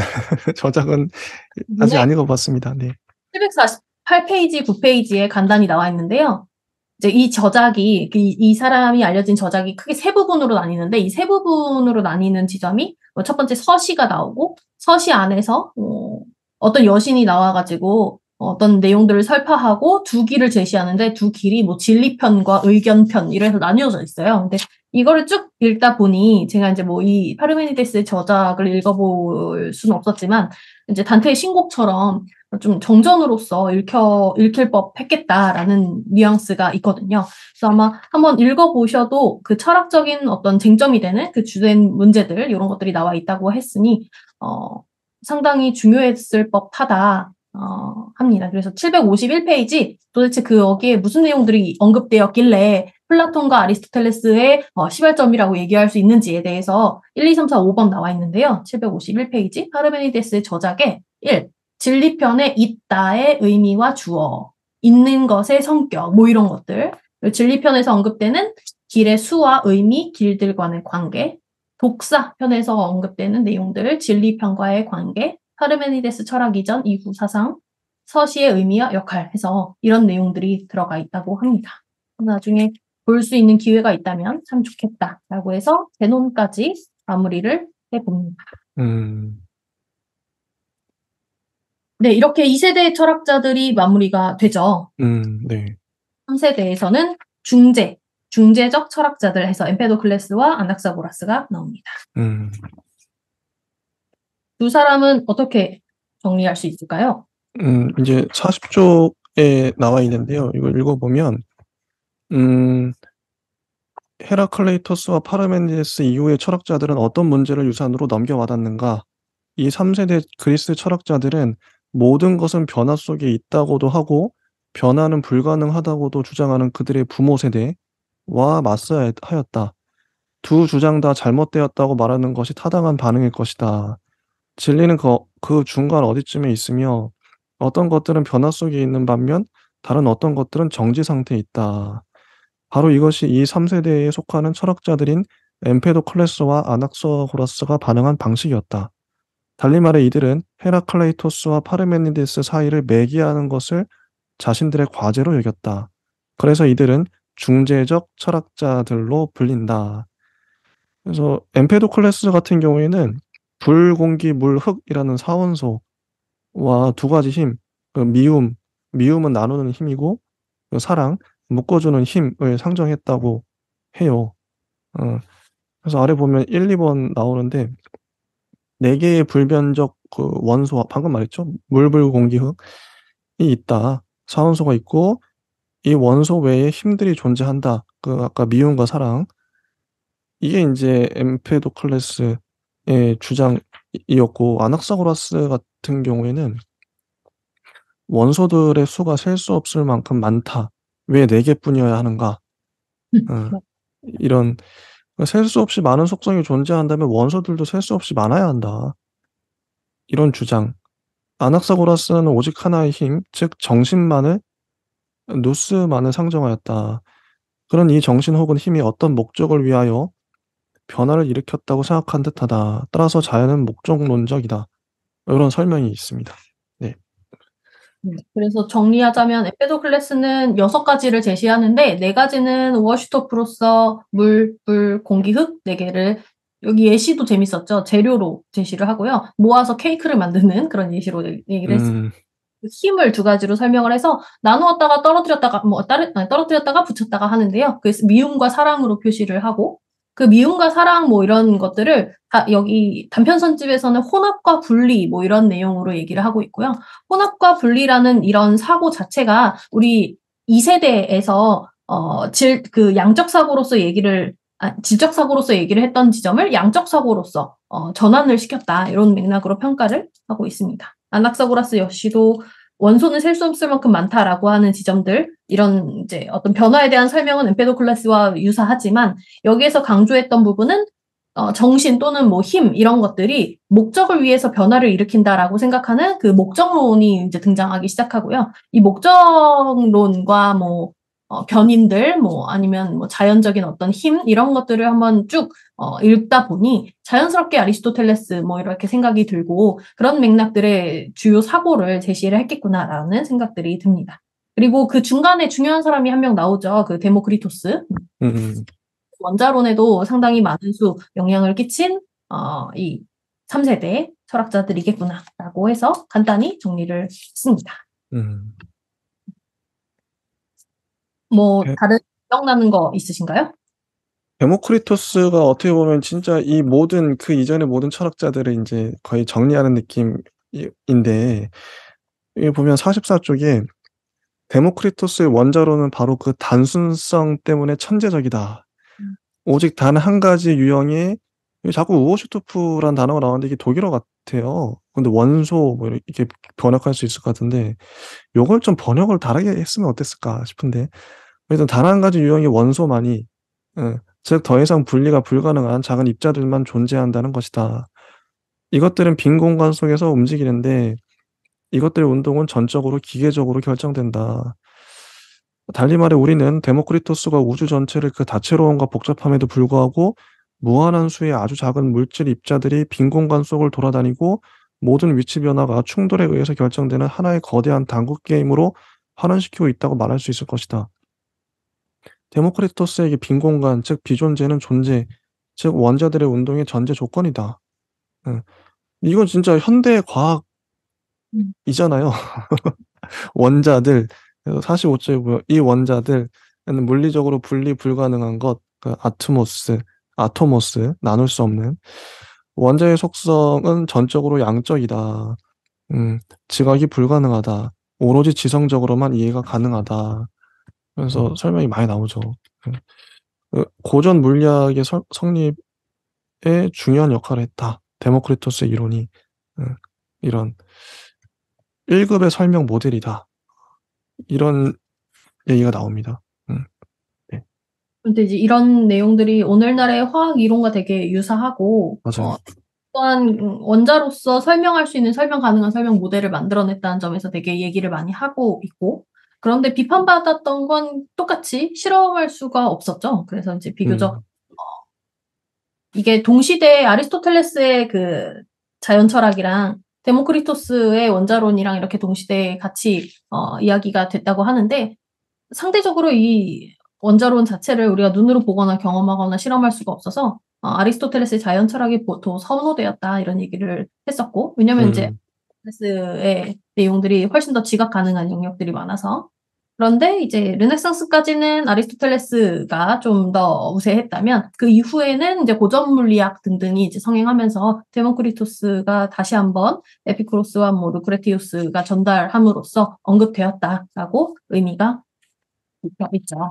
아직 안 읽어봤습니다. 네. 748페이지, 9페이지에 간단히 나와 있는데요. 이제 이 저작이, 이 사람이 알려진 저작이 크게 세 부분으로 나뉘는데, 이 세 부분으로 나뉘는 지점이, 첫 번째 서시가 나오고, 서시 안에서, 어떤 여신이 나와가지고, 어떤 내용들을 설파하고 두 길을 제시하는데, 두 길이 뭐 진리편과 의견편, 이래서 나뉘어져 있어요. 근데 이거를 쭉 읽다 보니, 제가 이제 뭐 이 파르메니데스의 저작을 읽어볼 수는 없었지만, 이제 단테의 신곡처럼 좀 정전으로서 읽힐 법했겠다라는 뉘앙스가 있거든요. 그래서 아마 한번 읽어보셔도 그 철학적인 어떤 쟁점이 되는 그 주된 문제들, 이런 것들이 나와 있다고 했으니, 상당히 중요했을 법하다, 합니다. 그래서 751페이지, 도대체 거기에 무슨 내용들이 언급되었길래 플라톤과 아리스토텔레스의 시발점이라고 얘기할 수 있는지에 대해서 1, 2, 3, 4, 5번 나와 있는데요. 751페이지, 파르메니데스의 저작에 1. 진리편의 있다의 의미와 주어, 있는 것의 성격, 뭐 이런 것들. 진리편에서 언급되는 길의 수와 의미, 길들과의 관계, 독사편에서 언급되는 내용들, 진리편과의 관계, 파르메니데스 철학 이전 이후 사상, 서시의 의미와 역할 해서 이런 내용들이 들어가 있다고 합니다. 나중에 볼 수 있는 기회가 있다면 참 좋겠다라고 해서 제논까지 마무리를 해봅니다. 네, 이렇게 2세대 철학자들이 마무리가 되죠. 네. 3세대에서는 중재적 철학자들 해서 엠페도클레스와 아낙사고라스가 나옵니다. 두 사람은 어떻게 정리할 수 있을까요? 이제 40쪽에 나와 있는데요. 이걸 읽어보면, 헤라클레이토스와 파르메니데스 이후의 철학자들은 어떤 문제를 유산으로 넘겨받았는가? 이 3세대 그리스 철학자들은 모든 것은 변화 속에 있다고도 하고 변화는 불가능하다고도 주장하는 그들의 부모 세대와 맞서야 하였다. 두 주장 다 잘못되었다고 말하는 것이 타당한 반응일 것이다. 진리는 그 중간 어디쯤에 있으며 어떤 것들은 변화 속에 있는 반면 다른 어떤 것들은 정지 상태에 있다. 바로 이것이 이 3세대에 속하는 철학자들인 엠페도클레스와 아낙서고라스가 반응한 방식이었다. 달리 말해 이들은 헤라클레이토스와 파르메니데스 사이를 매개하는 것을 자신들의 과제로 여겼다. 그래서 이들은 중재적 철학자들로 불린다. 그래서 엠페도클레스 같은 경우에는 불, 공기, 물, 흙이라는 사원소와 두 가지 힘, 그 미움은 나누는 힘이고 그 사랑, 묶어주는 힘을 상정했다고 해요. 그래서 아래 보면 1, 2번 나오는데 네 개의 불변적 그 원소, 방금 말했죠? 물, 불, 공기, 흙이 있다. 사원소가 있고 이 원소 외에 힘들이 존재한다. 그 아까 미움과 사랑. 이게 이제 엠페도클레스의 주장이었고 아낙사고라스 같은 경우에는 원소들의 수가 셀 수 없을 만큼 많다. 왜 네 개뿐이어야 하는가? 이런 셀 수 없이 많은 속성이 존재한다면 원소들도 셀 수 없이 많아야 한다. 이런 주장. 아낙사고라스는 오직 하나의 힘, 즉 정신만을 누스만을 상정하였다. 그런 이 정신 혹은 힘이 어떤 목적을 위하여 변화를 일으켰다고 생각한 듯하다. 따라서 자연은 목적론적이다. 이런 설명이 있습니다. 네. 그래서 정리하자면 엠페도클레스는 6가지를 제시하는데 4가지는 워시토프로서 물, 불, 공기, 흙 4개를 여기 예시도 재밌었죠. 재료로 제시를 하고요. 모아서 케이크를 만드는 그런 예시로 얘기를 했습니다. 음. 힘을 2가지로 설명을 해서 나누었다가 떨어뜨렸다가 떨어뜨렸다가 붙였다가 하는데요. 그래서 미움과 사랑으로 표시를 하고 그 미움과 사랑 뭐 이런 것들을 다 여기 단편선집에서는 혼합과 분리 뭐 이런 내용으로 얘기를 하고 있고요. 혼합과 분리라는 이런 사고 자체가 우리 2세대에서 그 양적 사고로서 질적 사고로서 얘기를 했던 지점을 양적 사고로서 전환을 시켰다. 이런 맥락으로 평가를 하고 있습니다. 아낙사고라스 역시도 원소는 셀 수 없을 만큼 많다라고 하는 지점들, 이런 이제 어떤 변화에 대한 설명은 엠페도클레스와 유사하지만 여기에서 강조했던 부분은 정신 또는 뭐 힘 이런 것들이 목적을 위해서 변화를 일으킨다라고 생각하는 그 목적론이 이제 등장하기 시작하고요. 이 목적론과 뭐 견인들 뭐 아니면 뭐 자연적인 어떤 힘 이런 것들을 한번 쭉 읽다 보니 자연스럽게 아리스토텔레스 뭐 이렇게 생각이 들고 그런 맥락들의 주요 사고를 제시를 했겠구나라는 생각들이 듭니다. 그리고 그 중간에 중요한 사람이 한 명 나오죠. 그 데모크리토스. 원자론에도 상당히 많은 수 영향을 끼친 이 3세대 철학자들이겠구나라고 해서 간단히 정리를 했습니다. 뭐 데 다른 기억나는 거 있으신가요? 데모크리토스가 어떻게 보면 진짜 이 모든 그 이전의 모든 철학자들을 인제 거의 정리하는 느낌인데 여기 보면 44쪽에 데모크리토스의 원자론은 바로 그 단순성 때문에 천재적이다. 오직 단 한 가지 유형의 자꾸 우호슈토프라는 단어가 나오는데 이게 독일어 같아요. 근데 원소 뭐 이렇게 번역할 수 있을 것 같은데 요걸 좀 번역을 다르게 했으면 어땠을까 싶은데 일단 단 한 가지 유형의 원소만이 즉 더 이상 분리가 불가능한 작은 입자들만 존재한다는 것이다. 이것들은 빈 공간 속에서 움직이는데 이것들의 운동은 전적으로 기계적으로 결정된다. 달리 말해 우리는 데모크리토스가 우주 전체를 그 다채로움과 복잡함에도 불구하고 무한한 수의 아주 작은 물질 입자들이 빈 공간 속을 돌아다니고 모든 위치 변화가 충돌에 의해서 결정되는 하나의 거대한 당구 게임으로 환원시키고 있다고 말할 수 있을 것이다. 데모크리토스에게 빈 공간, 즉 비존재는 존재, 즉 원자들의 운동의 전제 조건이다. 응. 이건 진짜 현대 과학이잖아요. 원자들, 그래서 45쪽에 보면 이 원자들은 물리적으로 분리 불가능한 것, 그 아토모스, 나눌 수 없는 원자의 속성은 전적으로 양적이다. 지각이 불가능하다. 오로지 지성적으로만 이해가 가능하다. 그래서 설명이 많이 나오죠. 고전 물리학의 성립에 중요한 역할을 했다. 데모크리토스의 이론이 이런 1급의 설명 모델이다. 이런 얘기가 나옵니다. 네. 근데 이제 이런 내용들이 오늘날의 화학 이론과 되게 유사하고 맞아요. 또한 원자로서 설명할 수 있는 설명 가능한 설명 모델을 만들어냈다는 점에서 되게 얘기를 많이 하고 있고 그런데 비판받았던 건 똑같이 실험할 수가 없었죠. 그래서 이제 비교적 이게 동시대에 아리스토텔레스의 그 자연 철학이랑 데모크리토스의 원자론이랑 이렇게 동시대에 같이 이야기가 됐다고 하는데 상대적으로 이 원자론 자체를 우리가 눈으로 보거나 경험하거나 실험할 수가 없어서 아리스토텔레스의 자연 철학이 더 선호되었다 이런 얘기를 했었고 왜냐면 이제 아리스토텔레스의 내용들이 훨씬 더 지각 가능한 영역들이 많아서 그런데 이제 르네상스까지는 아리스토텔레스가 좀 더 우세했다면 그 이후에는 이제 고전 물리학 등등이 이제 성행하면서 데모크리토스가 다시 한번 에피쿠로스와 뭐 루크레티우스가 전달함으로써 언급되었다라고 의미가 있죠.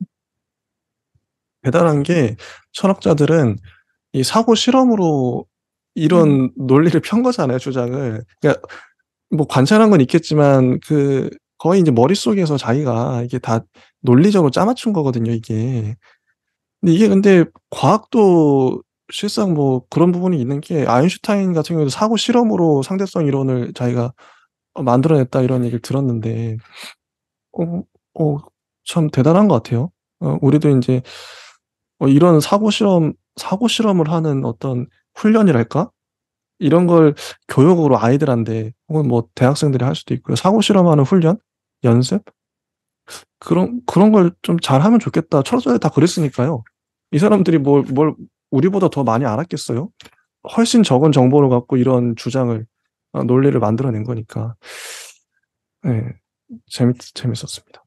대단한 게 철학자들은 이 사고 실험으로 이런 논리를 편 거잖아요, 주장을. 그러니까 뭐 관찰한 건 있겠지만 그 거의 이제 머릿속에서 자기가 이게 다 논리적으로 짜 맞춘 거거든요, 이게. 근데 과학도 실상 뭐 그런 부분이 있는 게 아인슈타인 같은 경우에도 사고 실험으로 상대성 이론을 자기가 만들어냈다 이런 얘기를 들었는데 어 어 참 대단한 것 같아요. 우리도 인제 이런 사고 실험을 하는 어떤 훈련이랄까? 이런 걸 교육으로 아이들한테 혹은 뭐 대학생들이 할 수도 있고요. 사고 실험하는 훈련, 연습 그런 걸 좀 잘하면 좋겠다. 철학자들이 다 그랬으니까요. 이 사람들이 뭘 우리보다 더 많이 알았겠어요? 훨씬 적은 정보를 갖고 이런 주장을 논리를 만들어낸 거니까. 네, 재밌었습니다.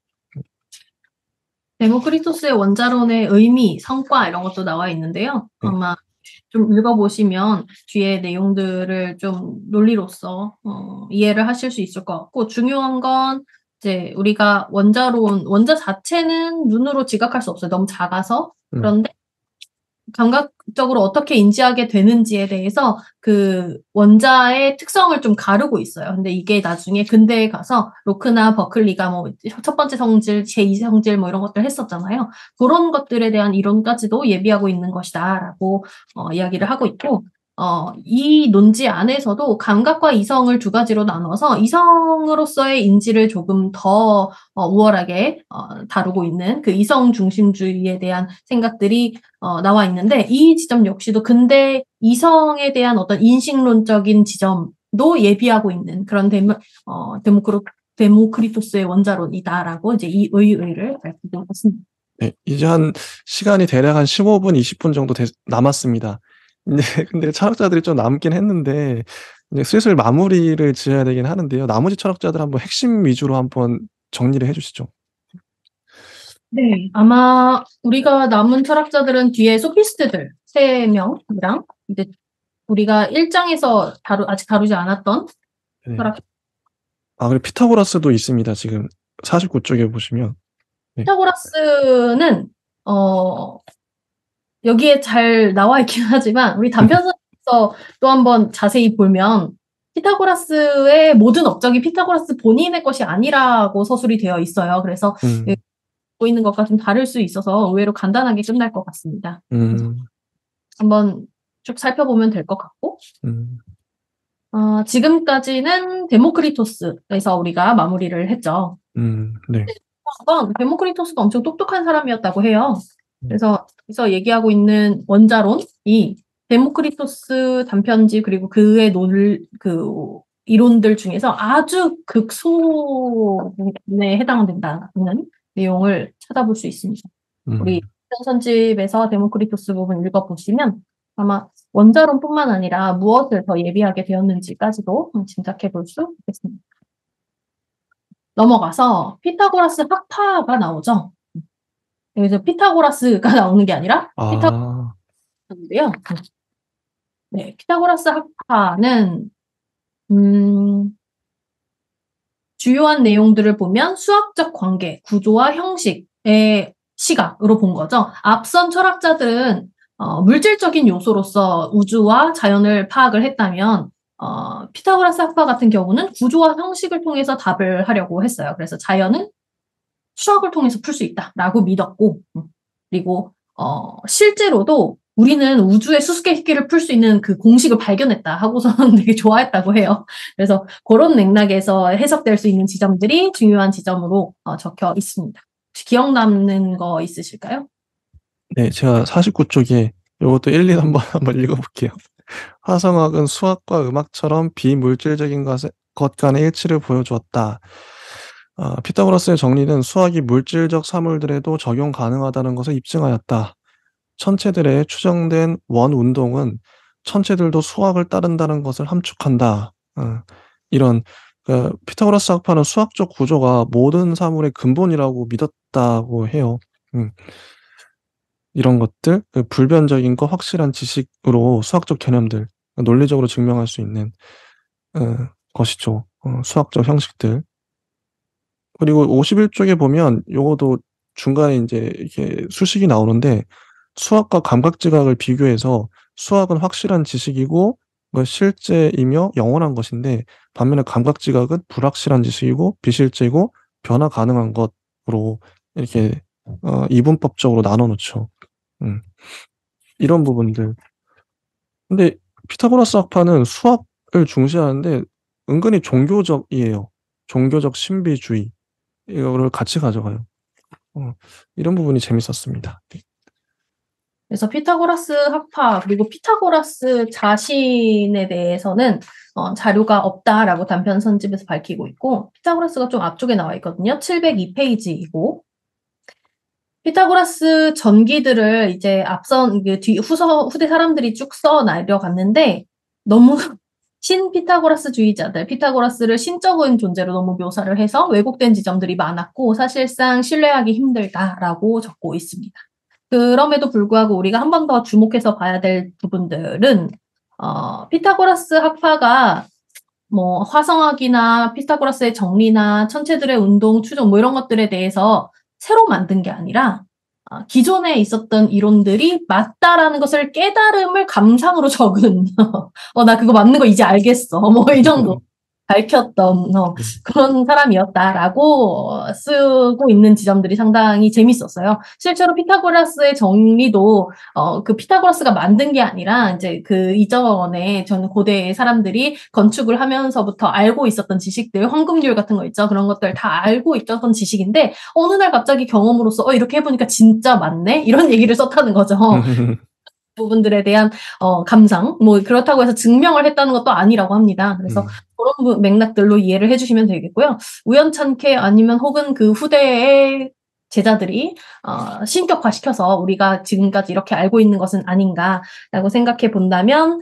데모크리토스의 원자론의 의미, 성과 이런 것도 나와 있는데요. 네. 아마 좀 읽어보시면 뒤에 내용들을 좀 논리로서 이해를 하실 수 있을 것 같고, 중요한 건 이제 우리가 원자 자체는 눈으로 지각할 수 없어요. 너무 작아서. 그런데 감각적으로 어떻게 인지하게 되는지에 대해서 그 원자의 특성을 좀 가르고 있어요. 근데 이게 나중에 근대에 가서 로크나 버클리가 뭐 첫 번째 성질, 제2 성질 뭐 이런 것들 했었잖아요. 그런 것들에 대한 이론까지도 예비하고 있는 것이다라고 이야기를 하고 있고, 이 논지 안에서도 감각과 이성을 두 가지로 나눠서 이성으로서의 인지를 조금 더 우월하게 다루고 있는 그 이성 중심주의에 대한 생각들이 나와 있는데, 이 지점 역시도 근대 이성에 대한 어떤 인식론적인 지점도 예비하고 있는 그런 데모크리토스의 원자론이다라고 이제 이 의의를 밝히고 있습니다. 네, 이제 시간이 대략 한 15분, 20분 정도 남았습니다. 근데 철학자들이 좀 남긴 했는데, 이제 슬슬 마무리를 지어야 되긴 하는데요. 나머지 철학자들 한번 핵심 위주로 한번 정리를 해주시죠. 네, 아마 우리가 남은 철학자들은 뒤에 소피스트들 3명이랑 이제 우리가 1장에서 아직 다루지 않았던 네. 철학. 그리고 피타고라스도 있습니다. 지금 49쪽에 보시면. 네. 피타고라스는 여기에 잘 나와 있긴 하지만 우리 단편서에서 또 한번 자세히 보면 피타고라스의 모든 업적이 피타고라스 본인의 것이 아니라고 서술이 되어 있어요. 그래서 보이는 것과 좀 다를 수 있어서 의외로 간단하게 끝날 것 같습니다. 한번 쭉 살펴보면 될 것 같고, 지금까지는 데모크리토스에서 우리가 마무리를 했죠. 네. 데모크리토스가 엄청 똑똑한 사람이었다고 해요. 그래서 얘기하고 있는 원자론이 데모크리토스 단편지 그리고 그의 이론들 중에서 아주 극소에 해당된다는 내용을 찾아볼 수 있습니다. 우리 선집에서 데모크리토스 부분 읽어보시면 아마 원자론뿐만 아니라 무엇을 더 예비하게 되었는지까지도 짐작해 볼 수 있겠습니다. 넘어가서 피타고라스 학파가 나오죠. 여기서 피타고라스가 나오는 게 아니라 피타고라스인데요. 네, 피타고라스 학파는 주요한 내용들을 보면 수학적 관계, 구조와 형식의 시각으로 본 거죠. 앞선 철학자들은 물질적인 요소로서 우주와 자연을 파악을 했다면 피타고라스 학파 같은 경우는 구조와 형식을 통해서 답을 하려고 했어요. 그래서 자연은 수학을 통해서 풀 수 있다라고 믿었고, 그리고 실제로도 우리는 우주의 수수께끼를 풀 수 있는 그 공식을 발견했다 하고서는 되게 좋아했다고 해요. 그래서 그런 맥락에서 해석될 수 있는 지점들이 중요한 지점으로 적혀 있습니다. 혹시 기억 남는 거 있으실까요? 네, 제가 49쪽에 이것도 1, 2 한번 읽어볼게요. 화성학은 수학과 음악처럼 비물질적인 것 간의 일치를 보여주었다. 피타고라스의 정리는 수학이 물질적 사물들에도 적용 가능하다는 것을 입증하였다. 천체들의 추정된 원 운동은 천체들도 수학을 따른다는 것을 함축한다. 이런 피타고라스 학파는 수학적 구조가 모든 사물의 근본이라고 믿었다고 해요. 이런 것들, 불변적인 거 확실한 지식으로 수학적 개념들, 논리적으로 증명할 수 있는 것이죠. 수학적 형식들. 그리고 51쪽에 보면 요것도 중간에 이제 이렇게 수식이 나오는데, 수학과 감각지각을 비교해서 수학은 확실한 지식이고 실제이며 영원한 것인데, 반면에 감각지각은 불확실한 지식이고 비실제이고 변화 가능한 것으로 이렇게 이분법적으로 나눠 놓죠. 이런 부분들. 근데 피타고라스 학파는 수학을 중시하는데 은근히 종교적이에요. 종교적 신비주의 이거를 같이 가져가요. 이런 부분이 재밌었습니다. 그래서 피타고라스 학파 그리고 피타고라스 자신에 대해서는 자료가 없다라고 단편 선집에서 밝히고 있고 피타고라스가 좀 앞쪽에 나와 있거든요. 702페이지이고 피타고라스 전기들을 이제 앞선 후대 사람들이 쭉 써 내려갔는데 너무 피타고라스주의자들, 피타고라스를 신적인 존재로 너무 묘사를 해서 왜곡된 지점들이 많았고 사실상 신뢰하기 힘들다라고 적고 있습니다. 그럼에도 불구하고 우리가 한 번 더 주목해서 봐야 될 부분들은 피타고라스 학파가 뭐 화성학이나 피타고라스의 정리나 천체들의 운동, 추종 뭐 이런 것들에 대해서 새로 만든 게 아니라 기존에 있었던 이론들이 맞다라는 것을 깨달음을 감상으로 적은 나 그거 맞는 거 이제 알겠어 뭐 이 정도 밝혔던 그런 사람이었다라고 쓰고 있는 지점들이 상당히 재밌었어요. 실제로 피타고라스의 정리도 그 피타고라스가 만든 게 아니라 이제 그 이전에 전 고대 사람들이 건축을 하면서부터 알고 있었던 지식들, 황금률 같은 거 있죠. 그런 것들 다 알고 있었던 지식인데 어느 날 갑자기 경험으로서 이렇게 해보니까 진짜 맞네? 이런 얘기를 썼다는 거죠. 부분들에 대한 감상, 뭐 그렇다고 해서 증명을 했다는 것도 아니라고 합니다. 그래서 그런 맥락들로 이해를 해주시면 되겠고요. 우연찮게 아니면 혹은 그 후대의 제자들이 신격화시켜서 우리가 지금까지 이렇게 알고 있는 것은 아닌가라고 생각해 본다면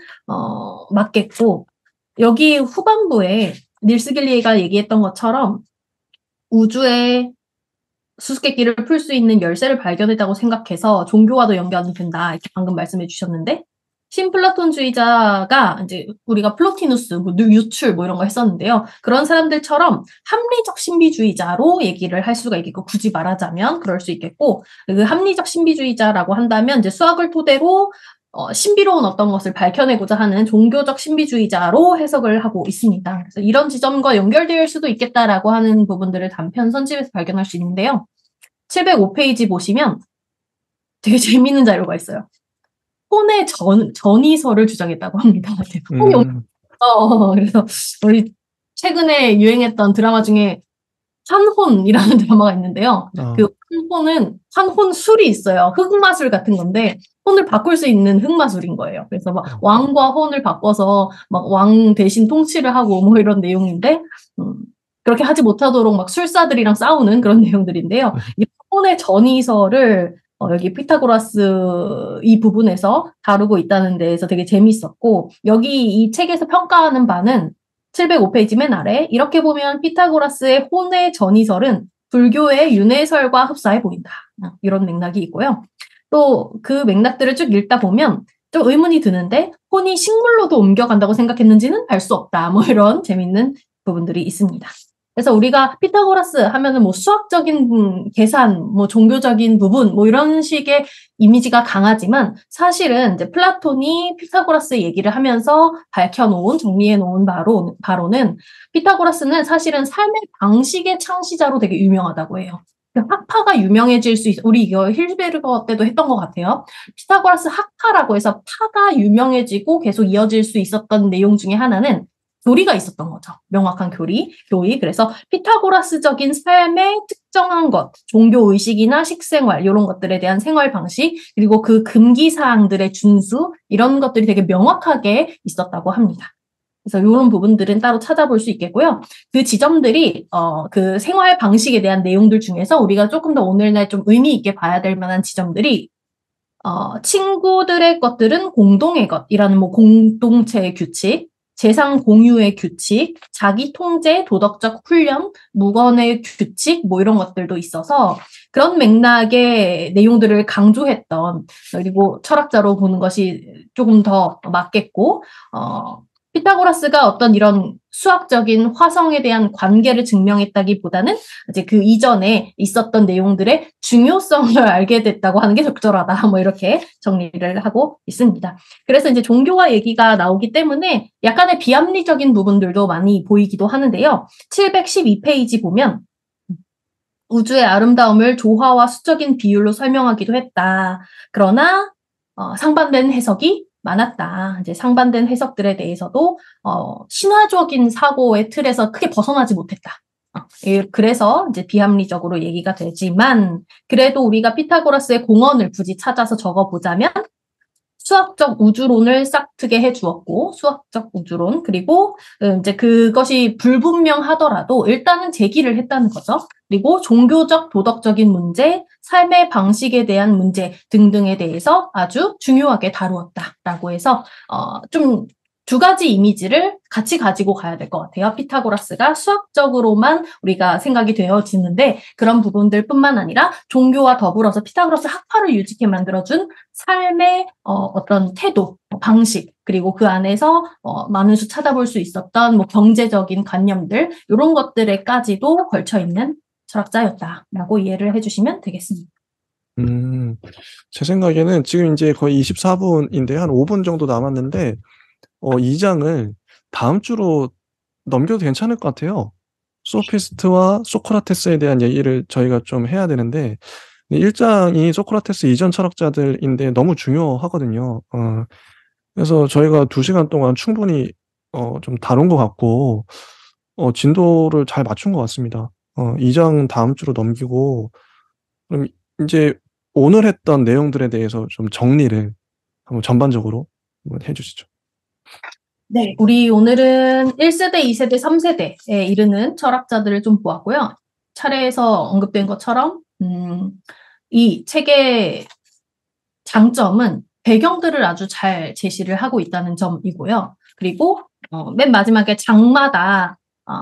맞겠고 여기 후반부에 닐스 길리가 얘기했던 것처럼 우주에 수수께끼를 풀 수 있는 열쇠를 발견했다고 생각해서 종교와도 연결이 된다. 이렇게 방금 말씀해 주셨는데 신플라톤주의자가 이제 우리가 플로티누스, 뭐 유출 뭐 이런 거 했었는데요. 그런 사람들처럼 합리적 신비주의자로 얘기를 할 수가 있겠고 굳이 말하자면 그럴 수 있겠고 그 합리적 신비주의자라고 한다면 이제 수학을 토대로 신비로운 어떤 것을 밝혀내고자 하는 종교적 신비주의자로 해석을 하고 있습니다. 그래서 이런 지점과 연결될 수도 있겠다라고 하는 부분들을 단편 선집에서 발견할 수 있는데요. 705페이지 보시면 되게 재밌는 자료가 있어요. 혼의 전이설을 주장했다고 합니다. 그래서 우리 최근에 유행했던 드라마 중에 환혼이라는 드라마가 있는데요. 그 환혼술이 있어요. 흑마술 같은 건데 혼을 바꿀 수 있는 흑마술인 거예요. 그래서 막 왕과 혼을 바꿔서 막 왕 대신 통치를 하고 뭐 이런 내용인데 그렇게 하지 못하도록 막 술사들이랑 싸우는 그런 내용들인데요. 이 혼의 전이설을 여기 피타고라스 이 부분에서 다루고 있다는 데에서 되게 재밌었고 여기 이 책에서 평가하는 바는 705페이지 맨 아래 이렇게 보면 피타고라스의 혼의 전이설은 불교의 윤회설과 흡사해 보인다. 이런 맥락이 있고요. 또 그 맥락들을 쭉 읽다 보면 좀 의문이 드는데 혼이 식물로도 옮겨간다고 생각했는지는 알 수 없다. 뭐 이런 재밌는 부분들이 있습니다. 그래서 우리가 피타고라스 하면은 뭐 수학적인 계산, 뭐 종교적인 부분, 뭐 이런 식의 이미지가 강하지만 사실은 이제 플라톤이 피타고라스 얘기를 하면서 밝혀놓은, 정리해놓은 바로는 피타고라스는 사실은 삶의 방식의 창시자로 되게 유명하다고 해요. 학파가 유명해질 수 우리 이거 힐베르거 때도 했던 것 같아요. 피타고라스 학파라고 해서 파가 유명해지고 계속 이어질 수 있었던 내용 중에 하나는 교리가 있었던 거죠. 명확한 교리. 그래서 피타고라스적인 삶의 특정한 것, 종교의식이나 식생활 이런 것들에 대한 생활 방식 그리고 그 금기사항들의 준수 이런 것들이 되게 명확하게 있었다고 합니다. 그래서 이런 부분들은 따로 찾아볼 수 있겠고요. 그 지점들이 그 생활 방식에 대한 내용들 중에서 우리가 조금 더 오늘날 좀 의미 있게 봐야 될 만한 지점들이 친구들의 것들은 공동의 것이라는 뭐 공동체의 규칙, 재산 공유의 규칙, 자기 통제, 도덕적 훈련, 무건의 규칙 뭐 이런 것들도 있어서 그런 맥락의 내용들을 강조했던 그리고 철학자로 보는 것이 조금 더 맞겠고 피타고라스가 어떤 이런 수학적인 화성에 대한 관계를 증명했다기보다는 이제 그 이전에 있었던 내용들의 중요성을 알게 됐다고 하는 게 적절하다. 뭐 이렇게 정리를 하고 있습니다. 그래서 이제 종교와 얘기가 나오기 때문에 약간의 비합리적인 부분들도 많이 보이기도 하는데요. 712페이지 보면 우주의 아름다움을 조화와 수적인 비율로 설명하기도 했다. 그러나 상반된 해석이 많았다. 이제 상반된 해석들에 대해서도 신화적인 사고의 틀에서 크게 벗어나지 못했다. 그래서 이제 비합리적으로 얘기가 되지만 그래도 우리가 피타고라스의 공언을 굳이 찾아서 적어보자면 수학적 우주론을 싹트게 해주었고 수학적 우주론 그리고 이제 그것이 불분명하더라도 일단은 제기를 했다는 거죠. 그리고 종교적 도덕적인 문제, 삶의 방식에 대한 문제 등등에 대해서 아주 중요하게 다루었다라고 해서 좀 두 가지 이미지를 같이 가지고 가야 될 것 같아요. 피타고라스가 수학적으로만 우리가 생각이 되어지는데 그런 부분들뿐만 아니라 종교와 더불어서 피타고라스 학파를 유지케 만들어준 삶의 어떤 태도, 방식 그리고 그 안에서 많은 수 찾아볼 수 있었던 뭐 경제적인 관념들 이런 것들에까지도 걸쳐 있는 철학자였다라고 이해를 해주시면 되겠습니다. 제 생각에는 지금 이제 거의 24분인데 한 5분 정도 남았는데 이 장을 다음 주로 넘겨도 괜찮을 것 같아요. 소피스트와 소크라테스에 대한 얘기를 저희가 좀 해야 되는데 1장이 소크라테스 이전 철학자들인데 너무 중요하거든요. 그래서 저희가 2시간 동안 충분히 좀 다룬 것 같고 진도를 잘 맞춘 것 같습니다. 2장 다음 주로 넘기고 그럼 이제 오늘 했던 내용들에 대해서 좀 정리를 한번 전반적으로 한번 해 주시죠. 네, 우리 오늘은 1세대, 2세대, 3세대에 이르는 철학자들을 좀 보았고요. 차례에서 언급된 것처럼 이 책의 장점은 배경들을 아주 잘 제시를 하고 있다는 점이고요. 그리고 맨 마지막에 장마다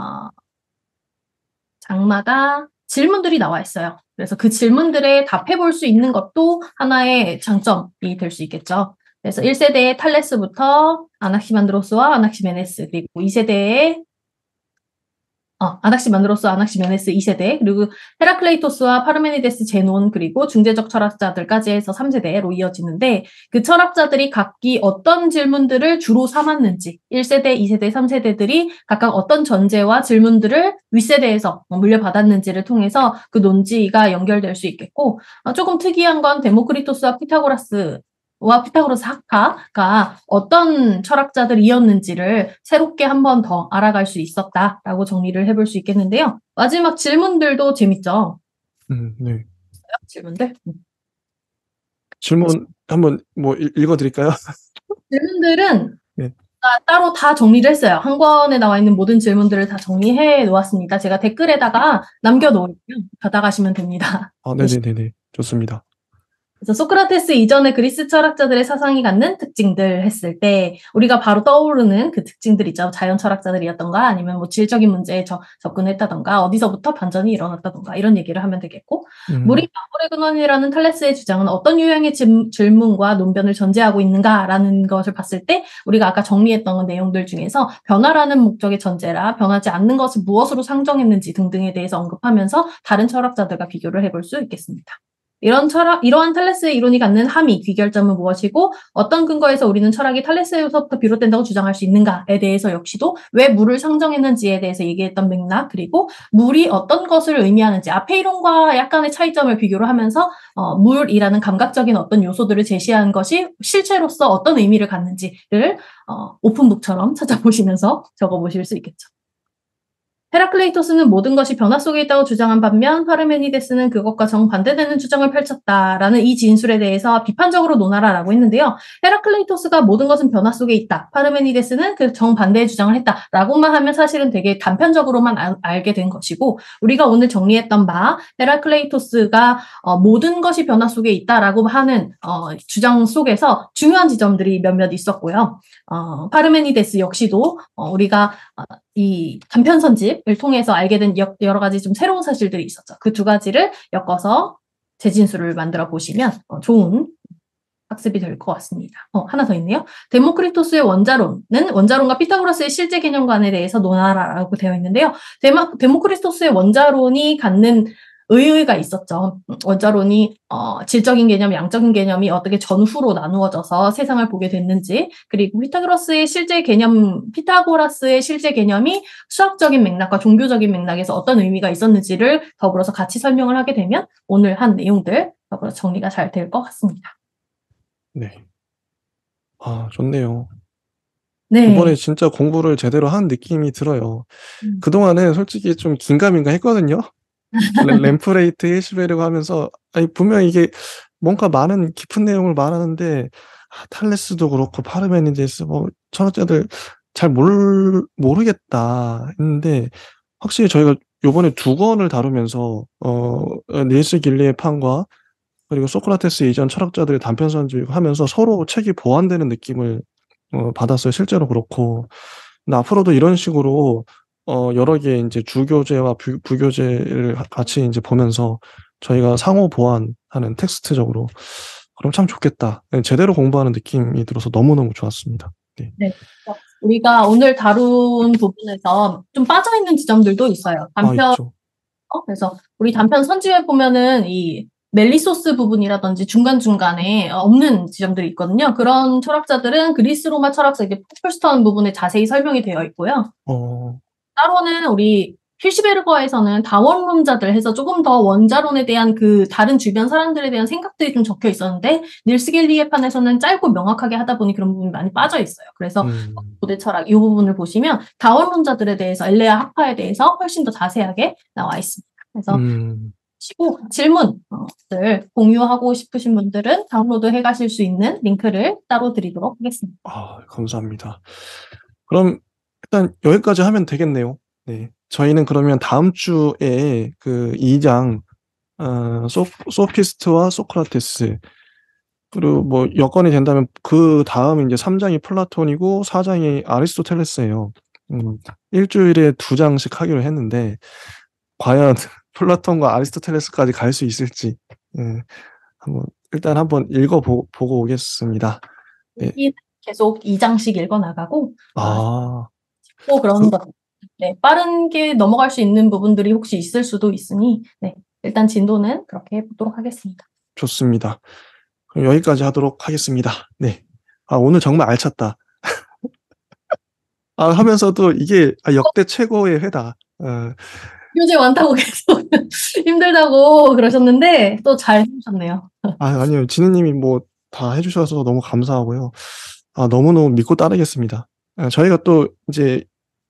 질문들이 나와 있어요. 그래서 그 질문들에 답해 볼 수 있는 것도 하나의 장점이 될 수 있겠죠. 그래서 1세대의 탈레스부터 아낙시만드로스와 아낙시메네스 그리고 2세대의 아낙시만드로스, 아낙시메네스 2세대 그리고 헤라클레이토스와 파르메니데스, 제논 그리고 중재적 철학자들까지 해서 3세대로 이어지는데 그 철학자들이 각기 어떤 질문들을 주로 삼았는지 1세대, 2세대, 3세대들이 각각 어떤 전제와 질문들을 윗세대에서 물려받았는지를 통해서 그 논지가 연결될 수 있겠고 조금 특이한 건 데모크리토스와 피타고라스 학파가 어떤 철학자들이었는지를 새롭게 한 번 더 알아갈 수 있었다라고 정리를 해볼 수 있겠는데요. 마지막 질문들도 재밌죠? 네. 질문들? 질문 한번 뭐 읽어드릴까요? 질문들은 네. 따로 다 정리를 했어요. 한 권에 나와 있는 모든 질문들을 다 정리해 놓았습니다. 제가 댓글에다가 남겨놓을게요. 받아가시면 됩니다. 네네네네. 좋습니다. 그래서 소크라테스 이전의 그리스 철학자들의 사상이 갖는 특징들 했을 때 우리가 바로 떠오르는 그 특징들이죠. 자연 철학자들이었던가 아니면 뭐 질적인 문제에 접근했다던가 어디서부터 반전이 일어났다던가 이런 얘기를 하면 되겠고 물이 만물의 근원이라는 탈레스의 주장은 어떤 유형의 질문과 논변을 전제하고 있는가라는 것을 봤을 때 우리가 아까 정리했던 내용들 중에서 변화라는 목적의 전제라 변하지 않는 것을 무엇으로 상정했는지 등등에 대해서 언급하면서 다른 철학자들과 비교를 해볼 수 있겠습니다. 이러한 탈레스의 이론이 갖는 함의, 귀결점은 무엇이고 어떤 근거에서 우리는 철학이 탈레스에서부터 비롯된다고 주장할 수 있는가에 대해서 역시도 왜 물을 상정했는지에 대해서 얘기했던 맥락 그리고 물이 어떤 것을 의미하는지 앞에 이론과 약간의 차이점을 비교를 하면서 물이라는 감각적인 어떤 요소들을 제시한 것이 실체로서 어떤 의미를 갖는지를 오픈북처럼 찾아보시면서 적어보실 수 있겠죠. 헤라클레이토스는 모든 것이 변화 속에 있다고 주장한 반면 파르메니데스는 그것과 정반대되는 주장을 펼쳤다라는 이 진술에 대해서 비판적으로 논하라라고 했는데요. 헤라클레이토스가 모든 것은 변화 속에 있다. 파르메니데스는 그 정반대의 주장을 했다라고만 하면 사실은 되게 단편적으로만 알게 된 것이고 우리가 오늘 정리했던 바 헤라클레이토스가 모든 것이 변화 속에 있다라고 하는 주장 속에서 중요한 지점들이 몇몇 있었고요. 파르메니데스 역시도 우리가 이 단편 선집을 통해서 알게 된 여러 가지 좀 새로운 사실들이 있었죠. 그 두 가지를 엮어서 재진술을 만들어 보시면 좋은 학습이 될 것 같습니다. 하나 더 있네요. 데모크리토스의 원자론은 원자론과 피타고라스의 실제 개념관에 대해서 논하라라고 되어 있는데요. 데모크리토스의 원자론이 갖는 의의가 있었죠. 원자론이 질적인 개념, 양적인 개념이 어떻게 전후로 나누어져서 세상을 보게 됐는지, 그리고 피타고라스의 실제 개념이 수학적인 맥락과 종교적인 맥락에서 어떤 의미가 있었는지를 더불어서 같이 설명을 하게 되면 오늘 한 내용들 더불어 정리가 잘 될 것 같습니다. 네. 좋네요. 이번에 네. 진짜 공부를 제대로 한 느낌이 들어요. 음. 그동안은 솔직히 좀 긴가민가 했거든요. 램프레이트 힐시베르그 하면서 아니 분명히 이게 뭔가 많은 깊은 내용을 말하는데 탈레스도 그렇고 파르메니데스 뭐 철학자들 잘 모르겠다 했는데 확실히 저희가 요번에 두 권을 다루면서 닐스 길리의 판과 그리고 소크라테스 이전 철학자들의 단편 선집하면서 서로 책이 보완되는 느낌을 받았어요. 실제로 그렇고. 근데 앞으로도 이런 식으로 여러 개의 이제 주교재와 부교재를 같이 이제 보면서 저희가 상호 보완하는 텍스트적으로 그럼 참 좋겠다. 네, 제대로 공부하는 느낌이 들어서 너무너무 좋았습니다. 네. 네. 우리가 오늘 다룬 부분에서 좀 빠져있는 지점들도 있어요. 단편, 있죠. 그래서 우리 단편 선집에 보면은 이 멜리소스 부분이라든지 중간중간에 없는 지점들이 있거든요. 그런 철학자들은 그리스 로마 철학자 이게 풀스턴 부분에 자세히 설명이 되어 있고요. 따로는 우리 힐시베르거에서는 다원론자들 해서 조금 더 원자론에 대한 그 다른 주변 사람들에 대한 생각들이 좀 적혀 있었는데 닐스 길리의 판에서는 짧고 명확하게 하다 보니 그런 부분이 많이 빠져 있어요. 그래서 고대 철학 이 부분을 보시면 다원론자들에 대해서 엘레아 학파에 대해서 훨씬 더 자세하게 나와 있습니다. 그래서 질문들 공유하고 싶으신 분들은 다운로드 해가실 수 있는 링크를 따로 드리도록 하겠습니다. 감사합니다. 그럼 일단 여기까지 하면 되겠네요. 네. 저희는 그러면 다음 주에 그 2장 소피스트와 소크라테스 그리고 뭐 여건이 된다면 그 다음 이제 3장이 플라톤이고 4장이 아리스토텔레스예요. 일주일에 2장씩 하기로 했는데 과연 플라톤과 아리스토텔레스까지 갈 수 있을지 한번 읽어보고 오겠습니다. 네. 계속 2장씩 읽어나가고 또 그런 것 네, 빠르게 넘어갈 수 있는 부분들이 혹시 있을 수도 있으니 네, 일단 진도는 그렇게 해보도록 하겠습니다. 좋습니다. 그럼 여기까지 하도록 하겠습니다. 네. 오늘 정말 알찼다. 하면서도 이게 역대 최고의 회다. 교재 많다고 계속 힘들다고 그러셨는데 또 잘 해주셨네요. 아니요. 진우님이 뭐 다 해주셔서 너무 감사하고요. 너무너무 믿고 따르겠습니다. 저희가 또 이제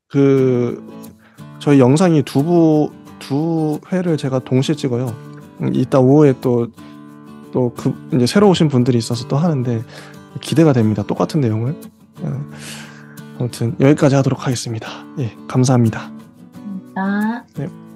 저희 영상이 두 회를 제가 동시에 찍어요. 이따 오후에 또 이제 새로 오신 분들이 있어서 또 하는데 기대가 됩니다. 똑같은 내용을. 아무튼 여기까지 하도록 하겠습니다. 예, 감사합니다. 감사합니다. 네.